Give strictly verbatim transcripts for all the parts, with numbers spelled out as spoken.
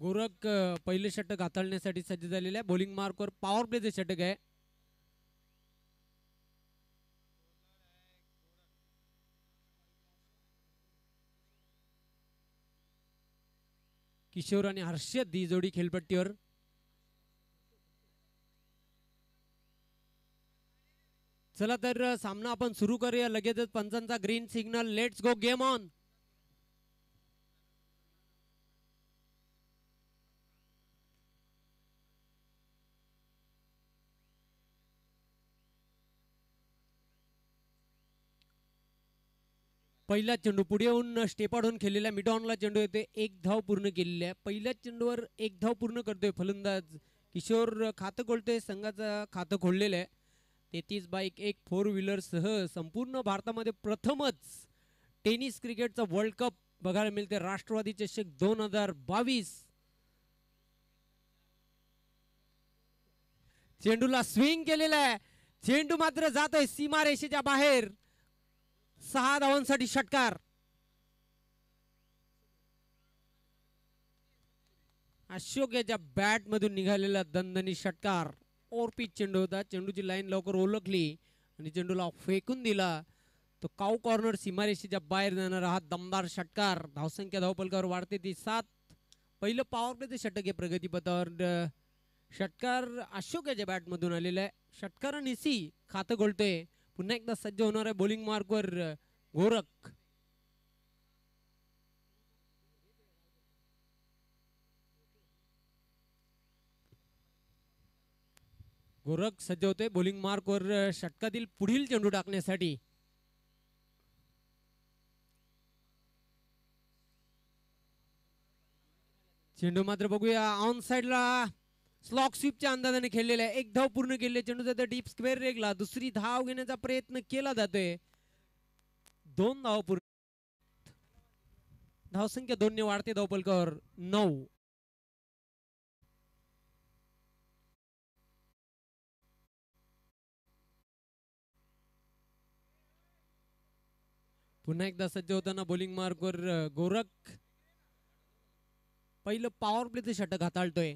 गोरख पहिले षटक हाताळण्यासाठी सज्ज झालेले आहे. बॉलिंग मार्कवर पॉवर प्लेचे षटक आहे. किशोर आणि हर्षद ही जोडी खेळपट्टीवर. चला तर सामना आपण सुरू करूया. लगेचच पंचांचा green signal. Let's go, game on. पहिला चेंडू पुढे येऊन स्टेपाडून खेळलेला मिड ऑनला चेंडू येते. एक धाव पूर्ण केलेली आहे. पहिल्याच चेंडूवर एक धाव पूर्ण करतोय फलंदाज किशोर. खातं खोलतोय, संघाचं खातं खोललेलं आहे. तेहतीस बाईक एक फोर व्हीलर सह संपूर्ण भारतामध्ये प्रथमच टेनिस क्रिकेटचा वर्ल्ड कप बघायला मिळते. राष्ट्रवादी चषक दोन हजार बावीस. चेंडूला स्विंग केलेला आहे. चेंडू मात्र जातोय सीमारेषेच्या बाहेर. सहा धावांसाठी षटकार. अशोक याच्या बॅट मधून निघालेला दणदणी षटकार. ओरपीच चेंडू होता. चेंडूची लाईन लवकर ओळखली आणि चेंडूला फेकून दिला. तो काऊ कॉर्नर सीमारेषेच्या बाहेर जाणारा हा दमदार षटकार. धावसंख्या धावपलकावर वाढते ती सात. पहिलं पॉवर प्लेचे षटक आहे प्रगतीपथावर. षटकार अशोक याच्या बॅट मधून आलेला आहे. षटकार निसी खातं गोलतोय. पुन्हा एकदा सज्ज होणार आहे बॉलिंग मार्कवर गोरख. गोरख सज्ज होते बॉलिंग मार्कवर षटकातील पुढील चेंडू टाकण्यासाठी. चेंडू मात्र बघूया ऑन साइडला स्लॉक स्वीपच्या अंदाजाने खेळलेला आहे. एक धाव पूर्ण केले. चेंडू जातो डीप स्क्वेअर रेगला. दुसरी धाव घेण्याचा प्रयत्न केला जातोय. दोन धाव पूर्ण. धावसंख्या दोन ने वाढते धावपलकावर नऊ. पुन्हा एकदा सज्ज होताना बॉलिंग मार्कवर गोरख. पहिलं पॉवर प्लेचे षटक हाताळतोय.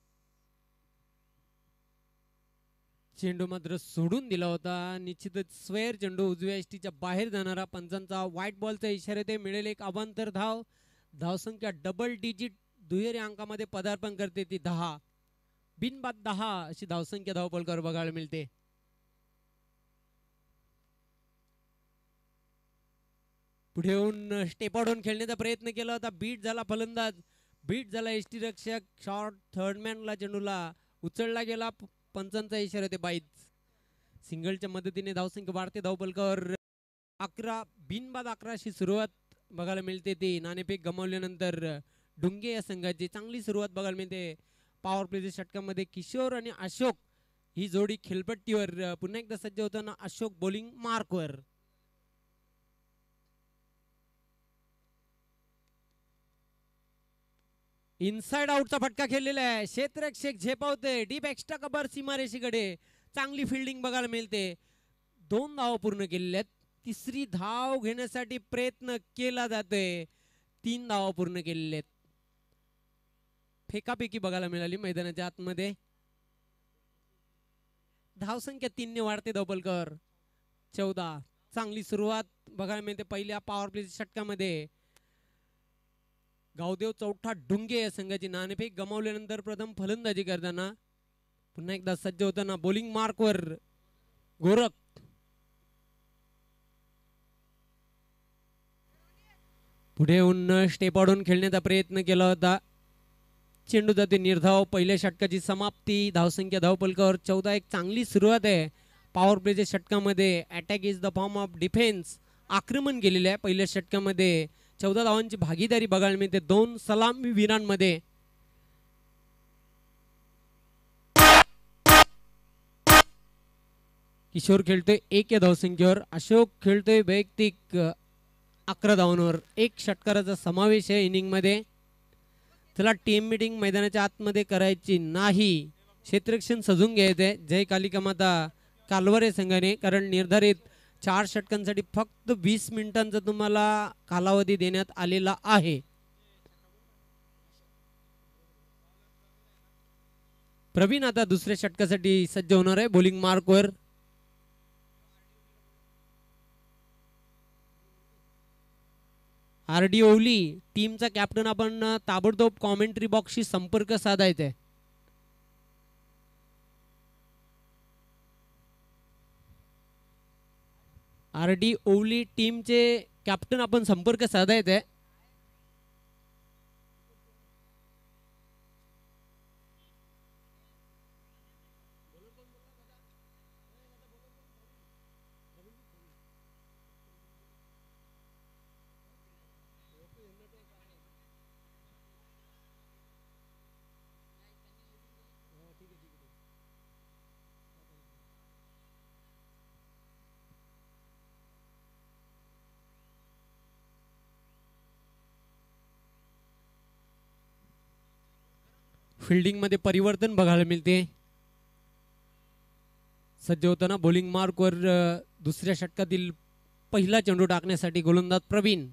चेंडू मात्र सोडून दिला होता. निश्चितच स्क्वेअर चेंडू उजव्या एसटीच्या बाहेर जाणारा. पंचांचा व्हाईट बॉलचा इशारा ते मिळेल एक अवांतर धाव. धावसंख्या डबल डिजिट दुहेरी अंकामध्ये पदार्पण करते ती दहा. बिनबाद दहा अशी धावसंख्या धावपलकावर बघायला मिळते. पुढे येऊन स्टेपाडून खेळण्याचा प्रयत्न केला होता. बीट झाला फलंदाज. बीट झाला एसटी रक्षक. शॉर्ट थर्डमॅनला चेंडूला उचलला गेला. पंचांचा इशारा ते बाईच. सिंगलच्या मदतीने धावसंख्या वाढते धावपलकावर. अकरा बिनबाद अकराशी सुरुवात बघायला मिळते ती. नाणेफेक गमावल्यानंतर डुंगे या संघाची चांगली सुरुवात बघायला मिळते. पॉवर प्लेच्या षटकामध्ये किशोर आणि अशोक ही जोडी खेळपट्टीवर. पुन्हा एकदा सज्ज होताना अशोक बॉलिंग मार्कवर. इनसाइड आउटचा फटका खेळलेला आहे. क्षेत्ररक्षक झेपावते. डीप एक्स्ट्रा कव्हर सीमारेषेकडे. चांगली फिल्डिंग बघायला मिळते. दोन धाव पूर्ण केलेल्या आहेत. तिसरी धाव घेण्यासाठी प्रयत्न केला जातोय. तीन धाव पूर्ण केलेले आहेत. फेकाफेकी बघायला मिळाली मैदानाच्या आतमध्ये. धावसंख्या तीन ने वाढते धावपलकावर चौदा. चांगली सुरुवात बघायला मिळते पहिल्या पॉवर प्ले षटकामध्ये. गावदेव चौथा डुंगे या संघाची नाणेफेक गमावल्यानंतर प्रथम फलंदाजी करताना. पुन्हा एकदा सज्ज होताना बॉलिंग मार्कवर गोरख. पुढे येऊन स्टेपाडून खेळण्याचा प्रयत्न केला होता. चेंडू जाते निर्धाव. पहिल्या षटकाची समाप्ती. धावसंख्या धावपलकावर चौदा. एक चांगली सुरुवात आहे पॉवर प्लेच्या षटकामध्ये. Attack is the form of defence. आक्रमण केलेले आहे पहिल्या षटकामध्ये. चौदा धावांची भागीदारी बघायला मिळते दोन सलामी वीरांमध्ये. किशोर खेळतोय एक या धावसंख्येवर. अशोक खेळतोय वैयक्तिक अकरा धावांवर. एक षटकाराचा समावेश आहे इनिंग मध्ये. चला टीम मीटिंग मैदानाच्या आतमध्ये करायची नाही. क्षेत्ररक्षण सजून घ्यायचंय जय कालिका माता कालवारे संघाने. कारण निर्धारित चार षटकांसाठी फक्त वीस मिनिटांचा तुम्हाला कालावधी देण्यात आलेला आहे. प्रवीण आता दुसऱ्या षटकासाठी सज्ज होणार आहे बॉलिंग मार्कवर. आर डी ओवली टीमचा कॅप्टन आपण ताबडतोब कॉमेंट्री बॉक्सशी संपर्क साधायचा आहे. आर डी ओवली टीमचे कॅप्टन आपण संपर्क साधायचा आहे. फिल्डिंग मध्ये परिवर्तन बघायला मिळते. सज्ज होताना बॉलिंग मार्कवर दुसऱ्या षटकातील पहिला चेंडू टाकण्यासाठी गोलंदाज प्रवीण.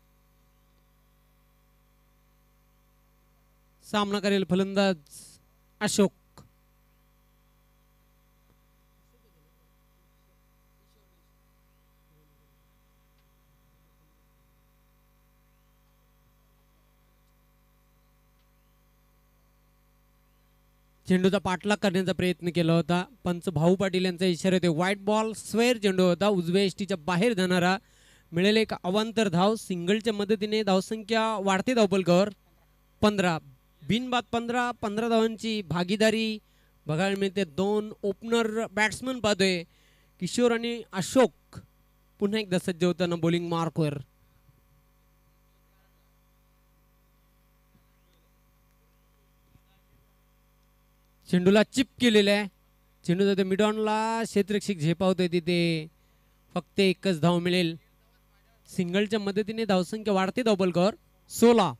सामना करेल फलंदाज अशोक. चेंडूचा पाठलाग करण्याचा प्रयत्न केला होता. पंच भाऊ पाटील यांचा इशारा होते. व्हाईट बॉल स्क्वेअर चेंडू होता. उजव्या एसटीच्या बाहेर जाणारा. मिळेल एक अवांतर धाव. सिंगलच्या मदतीने धावसंख्या वाढते धावपलकावर. पंधरा बिनबाद पंधरा पंधरा धावांची भागीदारी बघायला मिळते. दोन ओपनर बॅट्समन पाहतोय. किशोर आणि अशोक पुन्हा एकदा सज्ज होताना बॉलिंग मार्कवर. चेंडूला चिप केलेला आहे. चेंडू ते मिडॉनला क्षेत्ररक्षक झेपावतोय. तिथे फक्त एकच धाव मिळेल. सिंगलच्या मदतीने धावसंख्या वाढते धावपलकावर. सोळा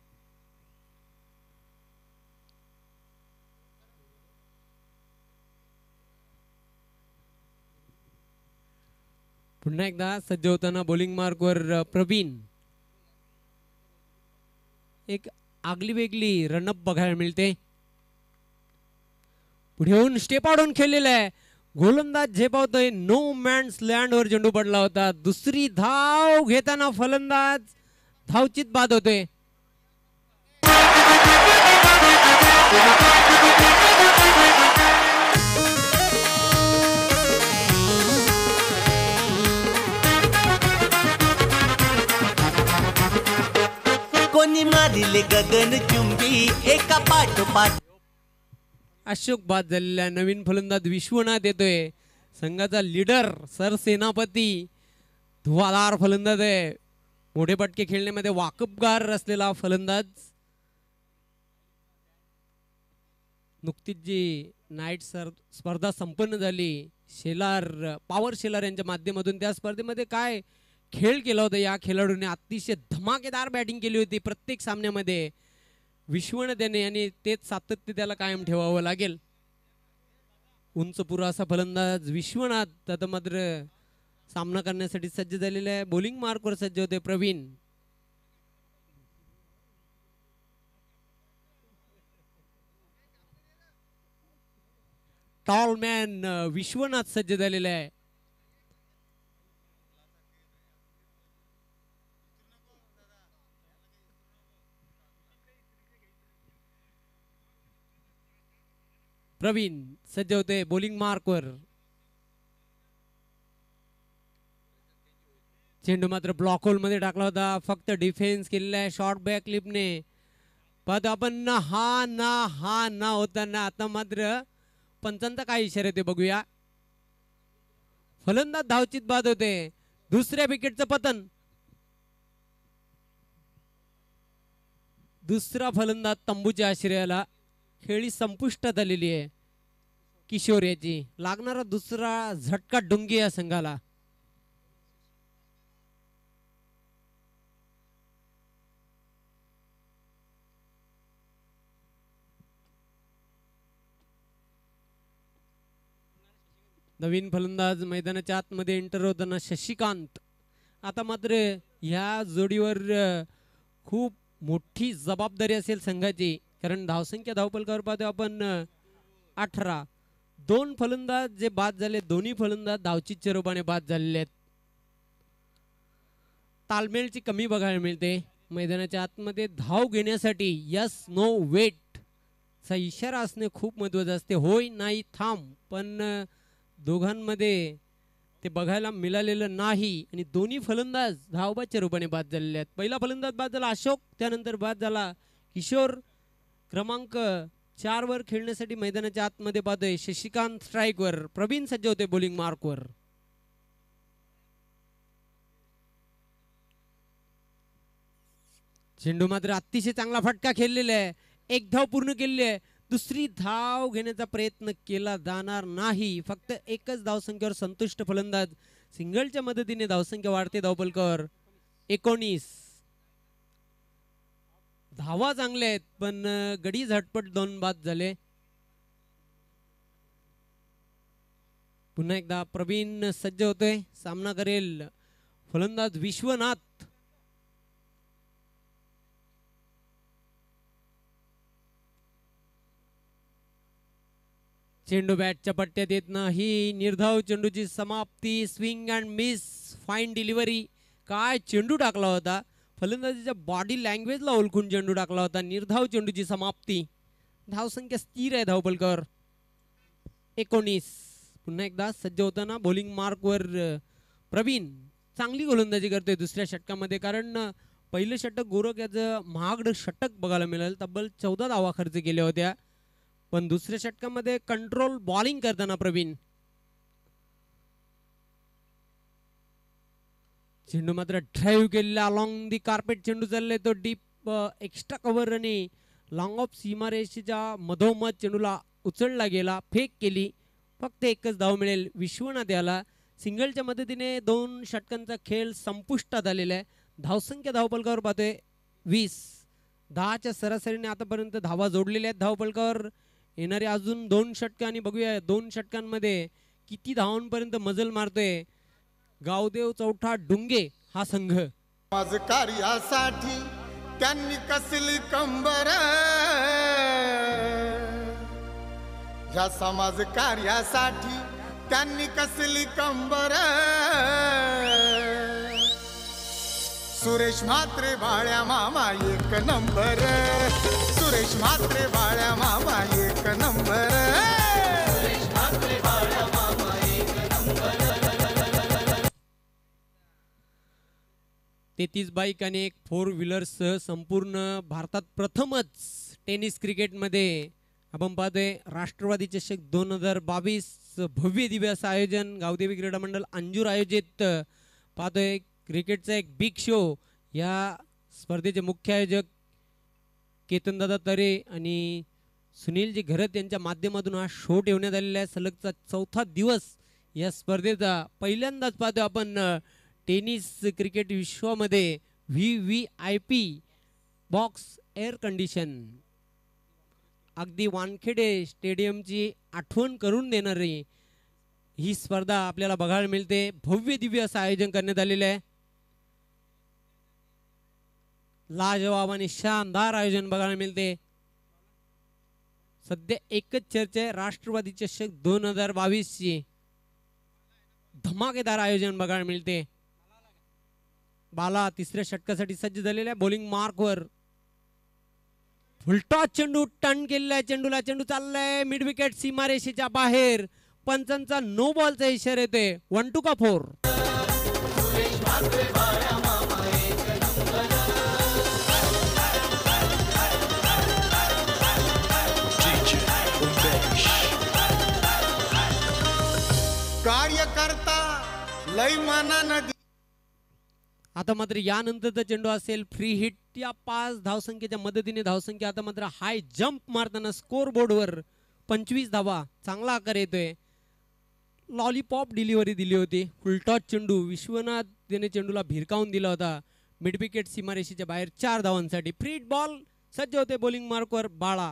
पुन्हा एकदा सज्ज होताना बॉलिंग मार्कवर प्रवीण. एक आगली वेगळी रनअप बघायला मिळते. पुढे येऊन स्टेप आउट खेळलेला आहे. गोलंदाज झेपावतोय. नो मॅन्स लँड वर चेंडू पडला होता. दुसरी धाव घेताना फलंदाज धावचित बाद होतोय. कोणी मारिले गगन चुंबी एका पाठोपाठ. अशोक बाद झालेला. नवीन फलंदाज विश्वनाथ येतोय. संघाचा लीडर सरसेनापती धुवाधार फलंदाज आहे. मोठे पटके खेळण्यामध्ये वाकबगार असलेला फलंदाज. नुकतीच जी नाईट सर स्पर्धा संपन्न झाली शेलार पॉवर शेलार यांच्या माध्यमातून, त्या स्पर्धेमध्ये काय खेळ केला होता या खेळाडूने. अतिशय धमाकेदार बॅटिंग केली होती प्रत्येक सामन्यामध्ये विश्वनाथ याने, आणि तेच सातत्य त्याला कायम ठेवावं लागेल. उंच पुरा असा फलंदाज विश्वनाथ आता मात्र सामना करण्यासाठी सज्ज झालेला आहे. बॉलिंग मार्कवर सज्ज होते प्रवीण. टॉल मॅन विश्वनाथ सज्ज झालेला आहे. प्रवीण सज्ज होते बॉलिंग मार्कवर. चेंडू मात्र ब्लॉक होल मध्ये टाकला होता. फक्त डिफेन्स केलेला आहे शॉर्ट बॅक क्लिपने. पाहतो आपण हा ना हा ना होताना आता मात्र पंचांचा काय इशारा ते बघूया. फलंदाज धावचित बाद होते. दुसऱ्या विकेटचं पतन. दुसरा फलंदाज तंबूच्या आश्रयाला. खेळी संपुष्टात आलेली आहे. किशोर याची लागणारा दुसरा झटका डुंगी या संघाला. नवीन फलंदाज मैदानाच्या आतमध्ये एंटर होताना शशिकांत. आता मात्र ह्या जोडीवर खूप मोठी जबाबदारी असेल संघाची, कारण धावसंख्या धावपलकावर पाहतो आपण अठरा. दोन फलंदाज जे बाद झाले, दोन्ही फलंदाज धावचीच्या रूपाने बाद झालेले आहेत. तालमेलची कमी बघायला मिळते मैदानाच्या आतमध्ये. धाव घेण्यासाठी यस नो वेट चा इशारा असणे खूप महत्त्वाचं असते. होय नाही थांब, पण दोघांमध्ये ते बघायला मिळालेलं नाही आणि दोन्ही फलंदाज धावबादच्या रूपाने बाद झालेले आहेत. पहिला फलंदाज बाद झाला अशोक, त्यानंतर बाद झाला किशोर. क्रमांक चार वर खेळण्यासाठी मैदानाच्या आतमध्ये पाहतोय शशिकांत स्ट्राईकवर, प्रवीण सज्ज होते बॉलिंग मार्कवर. चेंडू मात्र अतिशय चांगला फटका खेळलेला आहे. एक धाव पूर्ण केलेली आहे. दुसरी धाव घेण्याचा प्रयत्न केला जाणार नाही. फक्त एकच धावसंख्येवर संतुष्ट फलंदाज. सिंगलच्या मदतीने धावसंख्या वाढते धावपलकावर. एकोणीस धावा चांगल्या आहेत, पण गडी झटपट दोन बाद झाले. पुन्हा एकदा प्रवीण सज्ज होतोय, सामना करेल फलंदाज विश्वनाथ. चेंडू बॅटच्या पट्ट्यात येत नाही. निर्धाव चेंडूची समाप्ती. Swing and miss, fine delivery. काय चेंडू टाकला होता, फलंदाजीच्या बॉडी लँग्वेजला ओळखून चेंडू टाकला होता. निर्धाव चेंडूची समाप्ती. धावसंख्या स्थिर आहे धावपलकावर एकोणीस. पुन्हा एकदा सज्ज होताना बॉलिंग मार्कवर प्रवीण. चांगली गोलंदाजी करतोय दुसऱ्या षटकामध्ये, कारण पहिलं षटक गोरख याचं महागडं षटक बघायला मिळेल. तब्बल चौदा धावा खर्च केल्या होत्या, पण दुसऱ्या षटकामध्ये कंट्रोल बॉलिंग करताना प्रवीण. चेंडू मात्र ड्राईव्ह केलेला अलॉंग दी कार्पेट चेंडू चाललाय तो डीप एक्स्ट्रा कव्हर आणि लॉंग ऑफ सीमारेषेच्या मधोमध चेंडूला उचलला गेला, फेक केली. फक्त एकच धाव मिळेल. विश्वनाथ याला. सिंगलच्या मदतीने दोन षटकांचा खेळ संपुष्टात आलेला आहे. धावसंख्या धावपलकावर पाहतोय वीस. दहाच्या सरासरीने आतापर्यंत धावा जोडलेल्या आहेत धावपलकावर. येणारे अजून दोन षटक आणि बघूया दोन षटकांमध्ये किती धावांपर्यंत मजल मारतोय गावदेव चौठा डुंगे हा संघ. माझ कार्यासाठी त्यांनी कसली कंबर, ह्या समाज कार्यासाठी त्यांनी कसली कंबर. सुरेश म्हात्रे बाळ्या मामा एक नंबर, सुरेश म्हात्रे बाळ्या मामा एक नंबर. तेहतीस बाईक आणि एक फोर व्हीलरसह संपूर्ण भारतात प्रथमच टेनिस क्रिकेटमध्ये आपण पाहतोय राष्ट्रवादी चषक दोन हजार बावीस भव्य दिव्य असं आयोजन गावदेवी क्रीडा मंडळ अंजूर आयोजित पाहतोय. क्रिकेटचा एक बिग शो. या स्पर्धेचे मुख्य आयोजक केतनदादा तरे आणि सुनीलजी घरत यांच्या माध्यमातून हा शो ठेवण्यात आलेला आहे. सलगचा चौथा दिवस या स्पर्धेचा. पहिल्यांदाच पाहतोय आपण टेनिस क्रिकेट विश्वामध्ये V V I P box air condition. अगदी वानखेडे स्टेडियमची आठवण करून देणारी ही स्पर्धा आपल्याला बघायला मिळते. भव्य दिव्य असं आयोजन करण्यात आलेलं आहे. लाजवाब आणि शानदार आयोजन बघायला मिळते. सध्या एकच चर्चा आहे राष्ट्रवादी चषक दोन हजार बावीस ची. धमाकेदार आयोजन बघायला मिळते. बाला तिसऱ्या षटकासाठी सज्ज झालेला आहे बॉलिंग मार्कवर. फुलटॉस चेंडू टर्न केलेला आहे. चेंडूला चेंडू चाललाय मिड विकेट सीमारेषेच्या बाहेर. पंचांचा नो बॉलचा इशारा येतोय. वन टू का फोर. कार्यकर्ता लय मनानं. आता मात्र यानंतरचा चेंडू असेल फ्री हिट. या पाच धावसंख्येच्या मदतीने धावसंख्या आता मात्र हाय जंप मारताना स्कोर बोर्डवर पंचवीस धावा. चांगला आकार येतोय. लॉलीपॉप डिलिव्हरी दिली होती. फुलटॉस चेंडू विश्वनाथ याने चेंडूला भिरकावून दिला होता मिड विकेट सीमारेषेच्या बाहेर चार धावांसाठी. फ्री हिट बॉल सज्ज होते बॉलिंग मार्कवर बाळा.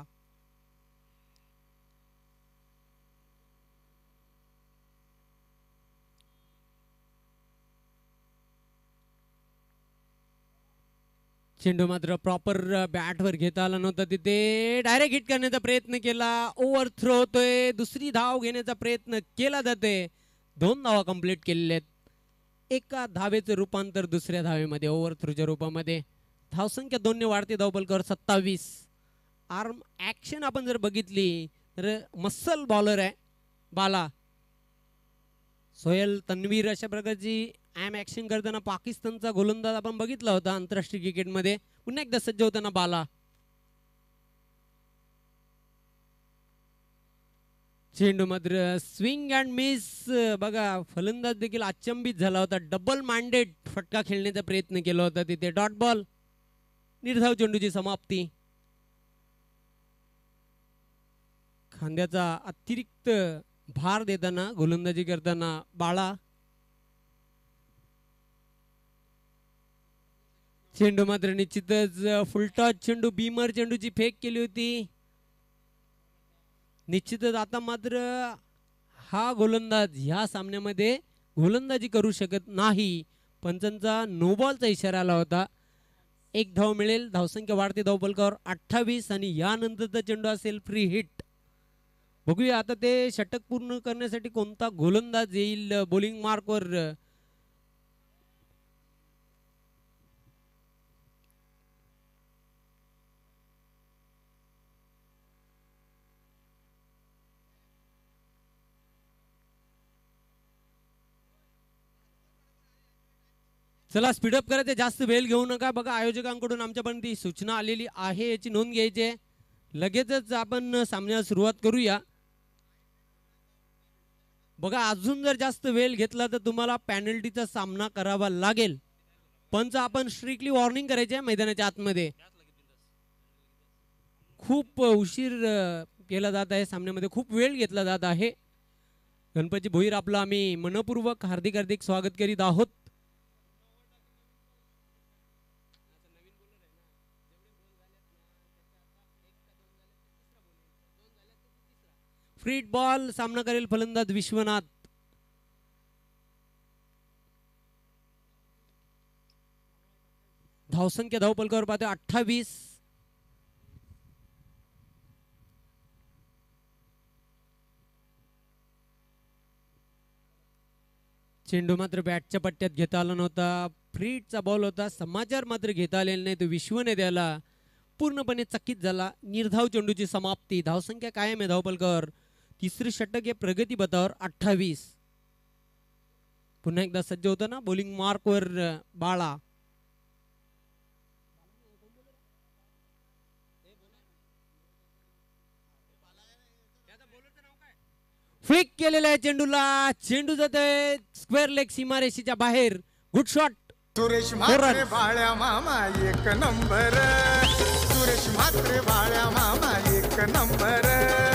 चेंडू मात्र प्रॉपर बॅटवर घेता आला नव्हता तिथे. डायरेक्ट हिट करण्याचा प्रयत्न केला. ओव्हर थ्रो होतोय. दुसरी धाव घेण्याचा प्रयत्न केला जाते. दोन धावा कंप्लीट केलेल्या आहेत. एका धावेचं रूपांतर दुसऱ्या धावेमध्ये ओव्हर थ्रोच्या रूपामध्ये. धावसंख्या दोनने वाढते. धावपलकर सत्तावीस. आर्म ऍक्शन आपण जर बघितली तर मसल बॉलर आहे बाला. सोहेल तन्वीर अशा प्रकारची ॲम ॲक्शन करताना पाकिस्तानचा गोलंदाज आपण बघितला होता आंतरराष्ट्रीय क्रिकेटमध्ये. पुन्हा एकदा सज्ज होताना बाला. चेंडू मात्र स्विंग अँड मिस. बघा फलंदाज देखील अचंबित झाला होता. डबल माइंडेड फटका खेळण्याचा प्रयत्न केला होता तिथे. Dot ball. निर्धाव चेंडूची समाप्ती. खांद्याचा अतिरिक्त भार देताना गोलंदाजी करताना बाळा. चेंडू मात्र निश्चितच फुलटॉस चेंडू. बीमर चेंडूची फेक केली होती. निश्चितच आता मात्र हा गोलंदाज ह्या सामन्यामध्ये गोलंदाजी करू शकत नाही. पंचांचा नो बॉलचा इशारा आला होता. एक धाव मिळेल. धावसंख्या वाढते. धावपलकावर अठ्ठावीस आणि यानंतरचा चेंडू असेल फ्री हिट. बघूया आता ते षटक पूर्ण करण्यासाठी कोणता गोलंदाज येईल बॉलिंग मार्कवर. चला स्पीडअप करायचं. जास्त वेळ घेऊ नका. बघा आयोजकांकडून आमच्यापर्यंत ही सूचना आलेली आहे. याची नोंद घ्यायची आहे. लगेचच आपण सामन्याला सुरुवात करूया. बघा अजून जर जास्त वेळ घेतला तर तुम्हाला पेनल्टीचा सामना करावा लागेल. पंच आपण स्ट्रिक्टली वॉर्निंग करायची आहे मैदानाच्या आतमध्ये. खूप उशीर केला जात आहे सामन्यामध्ये. खूप वेळ घेतला जात आहे. गणपती भोईर आपलं आम्ही मनपूर्वक हार्दिक हार्दिक स्वागत करीत आहोत. Free ball. सामना करेल फलंदाज विश्वनाथ. धावसंख्या धावपलकावर पाहते अठ्ठावीस. चेंडू मात्र बॅटच्या पट्ट्यात घेता आला नव्हता. फ्रीटचा बॉल होता. समाचार मात्र घेता आलेला नाही. तो विश्वने त्याला पूर्णपणे चकित झाला. निर्धाव चेंडूची समाप्ती. धावसंख्या कायम आहे धावपलकावर. तिसरे षटक हे प्रगती पथावर अठ्ठावीस. पुन्हा एकदा सज्ज होतं ना बॉलिंग मार्कवर बाळा. फ्लिक केलेला आहे चेंडूला. चेंडू जातोय स्क्वेअर लेग सीमारेषेच्या बाहेर. Good shot. सुरेश म्हात्रे बाळ्या मामा एक नंबर. सुरेश म्हात्रे बाळ्या मामा एक नंबर.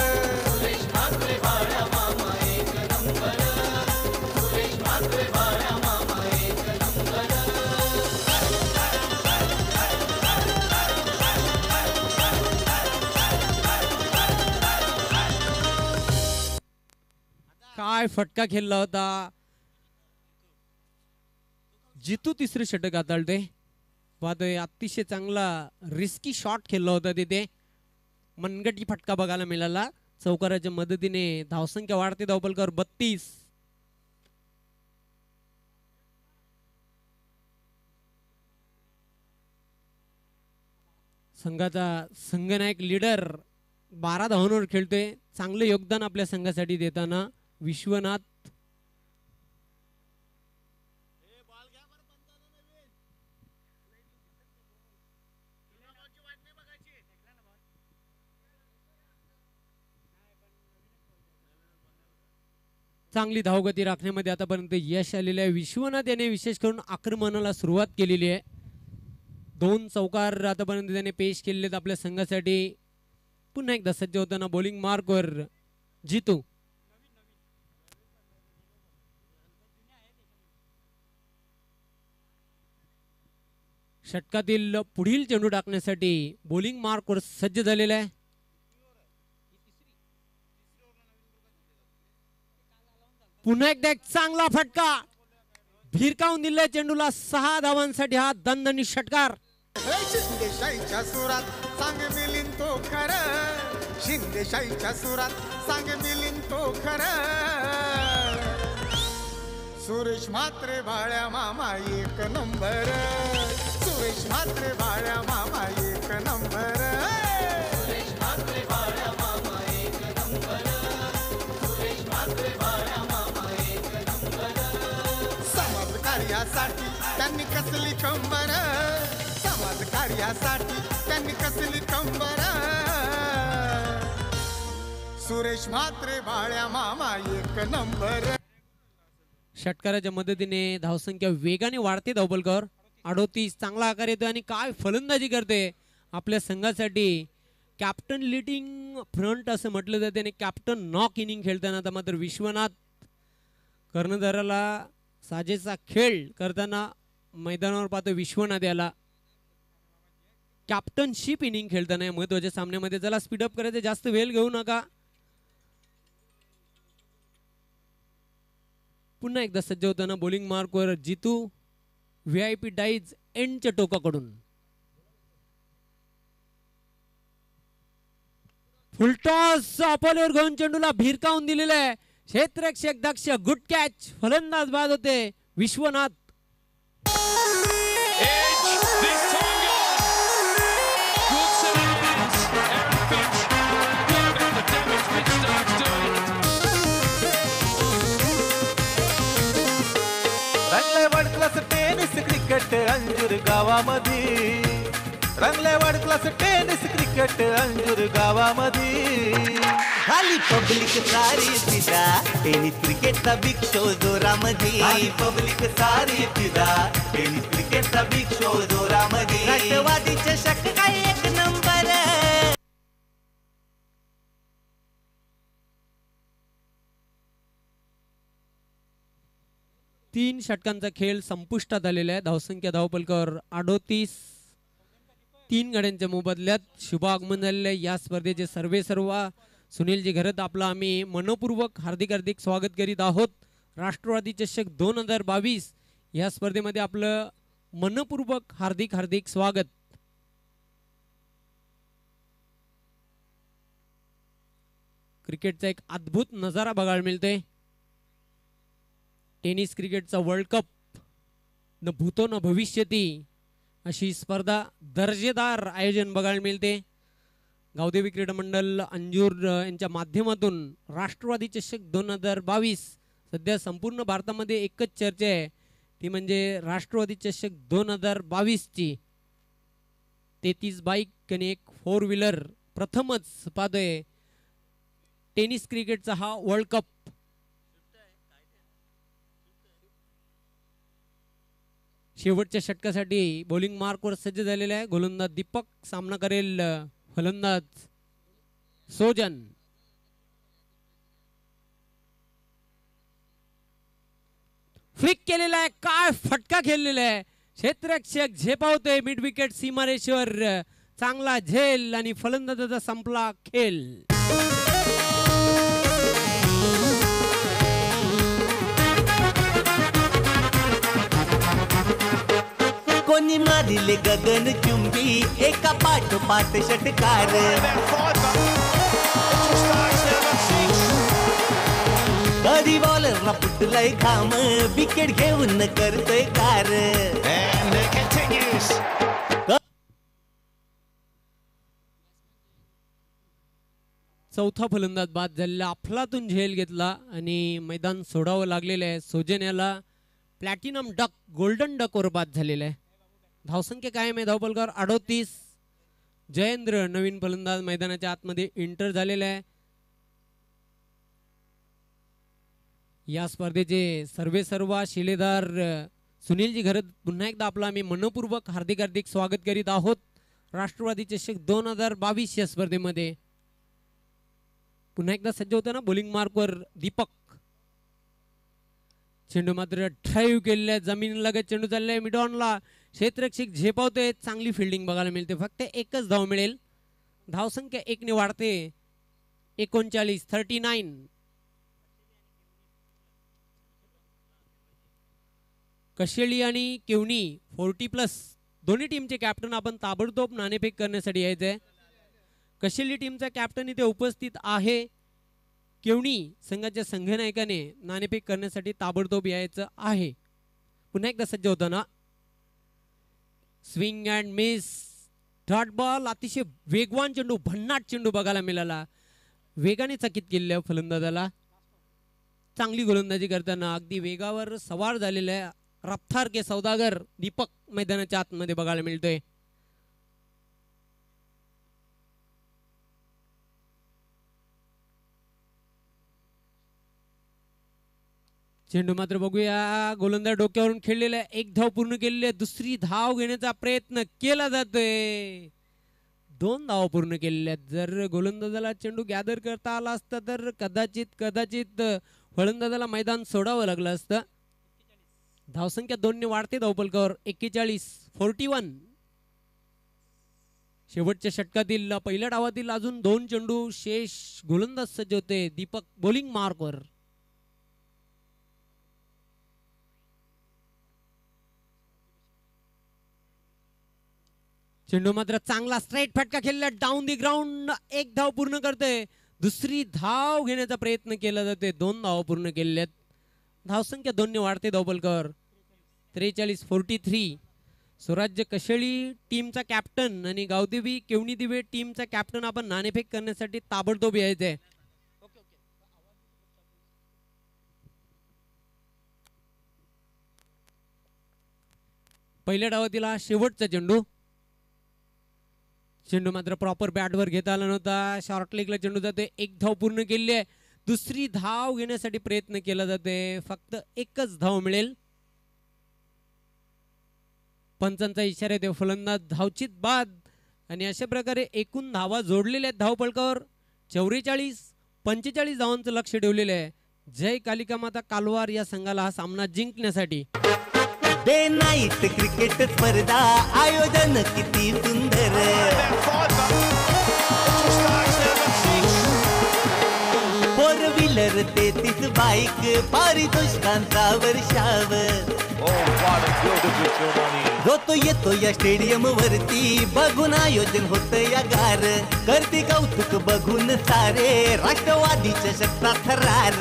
काय फटका खेळला होता. जितू तिसरे षटक हाताळते. पाहतोय अतिशय चांगला रिस्की शॉट खेळला होता तिथे. मनगटी फटका बघायला मिळाला. चौकाराच्या मदतीने धावसंख्या वाढते. धावपलकावर बत्तीस. संघाचा संघनायक लीडर बारा धावांवर खेळतोय. चांगलं योगदान आपल्या संघासाठी देताना विश्वनाथ. चांगली धावगती राखण्यामध्ये आतापर्यंत यश आलेलं आहे. विश्वनाथ याने विशेष करून आक्रमणाला सुरुवात केलेली आहे. दोन चौकार आतापर्यंत त्याने पेश केलेले आहेत आपल्या संघासाठी. पुन्हा एकदा सज्ज होताना बॉलिंग मार्कवर जितू. षटकातील पुढील चेंडू टाकण्यासाठी बॉलिंग मार्कवर सज्ज झालेला आहे. पुन्हा एकदा एक चांगला फटका. भिरकावून दिलाय चेंडूला. सहा धावांसाठी हा दणदणीत षटकार. हे शिंदेशाहीच्या सुरात सांग मिलिन तो खरं, शिंदेशाहीच्या सुरात सांग मिलिन तो खरं. सुरेश म्हात्रे बाळ्या मामा एक नंबर, सुरेश म्हात्रे बाळ्या मामा एक नंबर. सुरेश म्हात्रे बाळ्या मामा एक नंबर, सुरेश म्हात्रे बाळ्या मामा एक नंबर. समाज कार्यासाठी त्यांनी कसली कंबर, समाज कार्यासाठी त्यांनी कसली कंबर. सुरेश म्हात्रे बाळ्या मामा एक नंबर. षटकाराच्या मदतीने धावसंख्या वेगाने वाढते धावपलकर. अडोतीस चांगला आकार येतोय आणि काय फलंदाजी करते आपल्या संघासाठी. कॅप्टन लिडिंग फ्रंट असं म्हटलं जाते आणि कॅप्टन नॉक इनिंग खेळताना. आता मात्र विश्वनाथ कर्णधाराला साजेसा खेळ करताना मैदानावर पाहतो विश्वनाथ याला. कॅप्टनशिप इनिंग खेळताना या महत्वाच्या सामन्यामध्ये. चला स्पीडअप करायचं, जास्त वेळ घेऊ नका. पुन्हा एकदा सज्ज होताना बॉलिंग मार्कवर जितू व्ही आय पी डाईज एंडच्या टोकाकडून. फुलटॉस अपॉलवर घेऊन चेंडूला भिरकावून दिलेला आहे. क्षेत्ररक्षक दक्ष गुड कॅच. फलंदाज बाद होते विश्वनाथ. रंगले world class tennis cricket Anjur गावामध्ये, रंगले world class tennis cricket Anjur गावामध्ये. खाली पब्लिक सारी फिदा, टेनिस क्रिकेटचा बिग शो जोरामध्ये. खाली पब्लिक सारी फिदा, टेनिस क्रिकेटचा बिग शो जोरामध्ये. राष्ट्रवादी चषक काय एक नंबर. तीन षटकांचा खेळ संपुष्टात आलेला आहे. धावसंख्या धावपलकर अडोतीस. तीन गाड्यांच्या मोबदल्यात शुभ आगमन झालेलं आहे. या स्पर्धेचे सर्वे सर्व सुनीलजी घरत आपला आम्ही मनपूर्वक हार्दिक हार्दिक स्वागत करीत आहोत. राष्ट्रवादी चषक दोन हजार बावीस या स्पर्धेमध्ये आपलं मनपूर्वक हार्दिक हार्दिक स्वागत. क्रिकेटचा एक अद्भुत नजारा बघायला मिळतोय. टेनिस क्रिकेटचा वर्ल्ड कप न भूतो न भविष्यती अशी स्पर्धा दर्जेदार आयोजन बघायला मिळते. गावदेवी क्रीडा मंडळ अंजूर यांच्या माध्यमातून राष्ट्रवादी चषक दोन हजार बावीस सध्या संपूर्ण भारतामध्ये एकच चर्चा आहे, ती म्हणजे राष्ट्रवादी चषक दोन हजार बावीसची. तेहतीस बाईक आणि एक फोर व्हीलर प्रथमच पाहतोय टेनिस क्रिकेटचा हा वर्ल्ड कप. शेवटच्या षटकासाठी बॉलिंग मार्कवर सज्ज झालेला आहे. गोलंदाज दीपक सामना करेल फलंदाज सोजन. फ्लिक केलेला आहे, काय फटका खेळलेला आहे. क्षेत्ररक्षक झेपावतोय मिड विकेट सीमारेषेवर. चांगला झेल आणि फलंदाजाचा संपला खेळ. कोणी मारिले गगन चुंबी एका पाठोपाठ षटकार. कधी बॉलरला फुटलाय घाम, विकेट घेऊन करतोय कार. चौथा फलंदाज बाद झालेला. अफलातून झेल घेतला आणि मैदान सोडावं लागलेलं आहे. सोजन याला प्लॅटिनम डक गोल्डन डक वर बाद झालेला आहे. धावसंख्या कायम आहे धावपलकर अडोतीस. जयेंद्र नवीन फलंदाज मैदानाच्या आतमध्ये एंटर झालेला आहे. या स्पर्धेचे सर्वे सर्व शिलेदार सुनीलजी घरत पुन्हा एकदा आपला आम्ही मनपूर्वक हार्दिक हार्दिक स्वागत करीत आहोत राष्ट्रवादी चषक दोन हजार बावीस या स्पर्धेमध्ये. पुन्हा एकदा सज्ज होताना बॉलिंग मार्कवर दीपक. चेंडू मात्र ड्राईव्ह केलेला आहे, जमीन लगत चेंडू चाललाय मिडॉनला. क्षेत्ररक्षक झेपावतोय, चांगली फिल्डिंग बघायला मिळते. फक्त एकच धाव मिळेल. धावसंख्या एकने वाढते एकोणचाळीस थर्टी नाईन. कशेळी आणि केवनी फोर्टी प्लस दोन्ही टीमचे कॅप्टन आपण ताबडतोब नाणेफेक करण्यासाठी यायचंय. कशेली टीमचा कॅप्टन इथे उपस्थित आहे. केवणी संघाच्या संघनायकाने नाणेफेक करण्यासाठी ताबडतोब यायचं आहे. पुन्हा एकदा सज्ज होताना swing and miss dot ball. अतिशय वेगवान चेंडू, भन्नाट चेंडू बघायला मिळाला. वेगाने चकित केलेल्या फलंदाजाला. चांगली गोलंदाजी करताना अगदी वेगावर सवार झालेल्या रफ्तार के सौदागर दीपक मैदानाच्या आतमध्ये बघायला मिळतोय. चेंडू मात्र बघूया, गोलंदाज डोक्यावरून खेळलेला आहे. एक धाव पूर्ण केलेली आहे. दुसरी धाव घेण्याचा प्रयत्न केला जातोय. दोन धाव पूर्ण केलेल्या आहेत. जर गोलंदाजाला चेंडू गॅदर करता आला असता तर कदाचित कदाचित फलंदाजाला मैदान सोडावं लागलं असतं. धावसंख्या दोनने वाढते धावफलकावर. एक्केचाळीस फोर्टी वन. शेवटच्या षटकातील पहिल्या डावातील अजून दोन चेंडू शेष. गोलंदाज सज्ज होते. दीपक बॉलिंग मार्कवर. चेंडू मात्र चांगला स्ट्राईट फटका खेळला डाऊन दी ग्राउंड. एक धाव पूर्ण करते. दुसरी धाव घेण्याचा प्रयत्न केला जाते. दोन धाव पूर्ण केलेल्या आहेत. धावसंख्या दोनने वाढते धावफलकावर. त्रेचाळीस फोर्टी थ्री. स्वराज्य कशेळी टीमचा कॅप्टन आणि गावदेवी केवणी दिवे टीमचा कॅप्टन आपण नाणेफेक करण्यासाठी ताबडतोब यायचंय. पहिल्या डावातील हा शेवटचा चेंडू. चेंडू मात्र प्रॉपर बॅटवर घेता आला नव्हता. शॉर्ट लेगला चेंडू जाते. एक धाव पूर्ण केली आहे. दुसरी धाव घेण्यासाठी प्रयत्न केला जाते. फक्त एकच धाव मिळेल. पंचांचा इशारा देव फलंदाज धावचित बाद. आणि अशा प्रकारे एकूण धावा जोडलेल्या आहेत धावफलकावर. चौवेचाळीस पंचेचाळीस धावांचं लक्ष ठेवलेलं आहे जय कालिका माता कालवार या संघाला हा सामना जिंकण्यासाठी. डे नाईट क्रिकेट स्पर्धा आयोजन किती सुंदर. फोर व्हीलर तेहतीस बाईक पारितोषिकांचा वर्षाव. जो तो येतो या स्टेडियम वरती बघून आयोजन होत या गार. करते कौतुक बघून सारे राष्ट्रवादीच्या शक्ता थरार.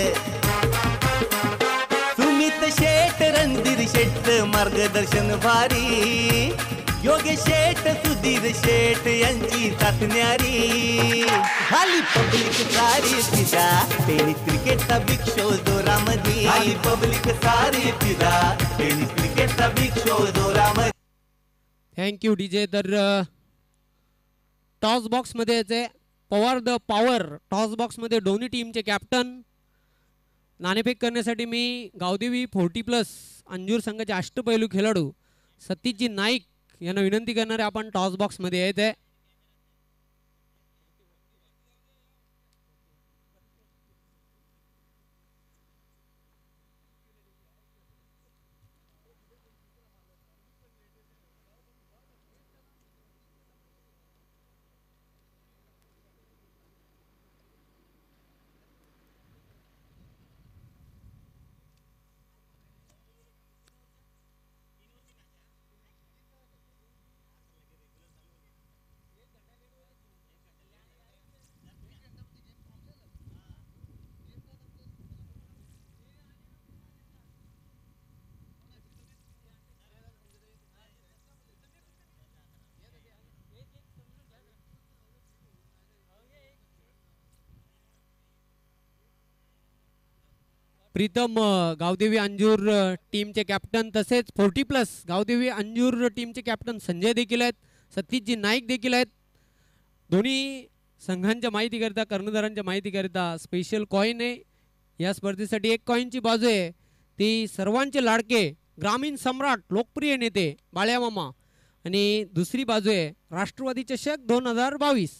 सुमित शेठ रणधीर शेठ मार्गदर्शन भारी. योगेश शेठ सुधीर शेठ यांची साथ न्यारी. खाली पब्लिक सारी फिदा टेनिस क्रिकेटचा बिग शो जोरामध्ये. खाली पब्लिक सारी फिदा टेनिस क्रिकेटचा बिग शो जोरामध्ये. Thank you DJ. तर टॉस बॉक्स मध्ये यायचे Pawar the power. Toss box मध्ये दोन्ही टीमचे कॅप्टन. नाणेफेक करण्यासाठी मी गावदेवी फोर्टी प्लस अंजूर संघाचे अष्टपैलू खेळाडू सतीजी नाईक यांना विनंती करणारे आपण टॉस बॉक्स मध्ये यायचे. प्रीतम गावदेवी अंजूर टीमचे कॅप्टन तसेच फोर्टी प्लस गावदेवी अंजूर टीमचे कॅप्टन संजय देखील आहेत. सतीशजी नाईक देखील आहेत. दोन्ही संघांच्या माहितीकरिता कर्णधारांच्या माहितीकरिता स्पेशल कॉईन आहे. या स्पर्धेसाठी एक कॉईनची बाजू आहे ती सर्वांचे लाडके ग्रामीण सम्राट लोकप्रिय नेते बाळ्यामामा आणि दुसरी बाजू आहे राष्ट्रवादी चषक दोन हजार बावीस.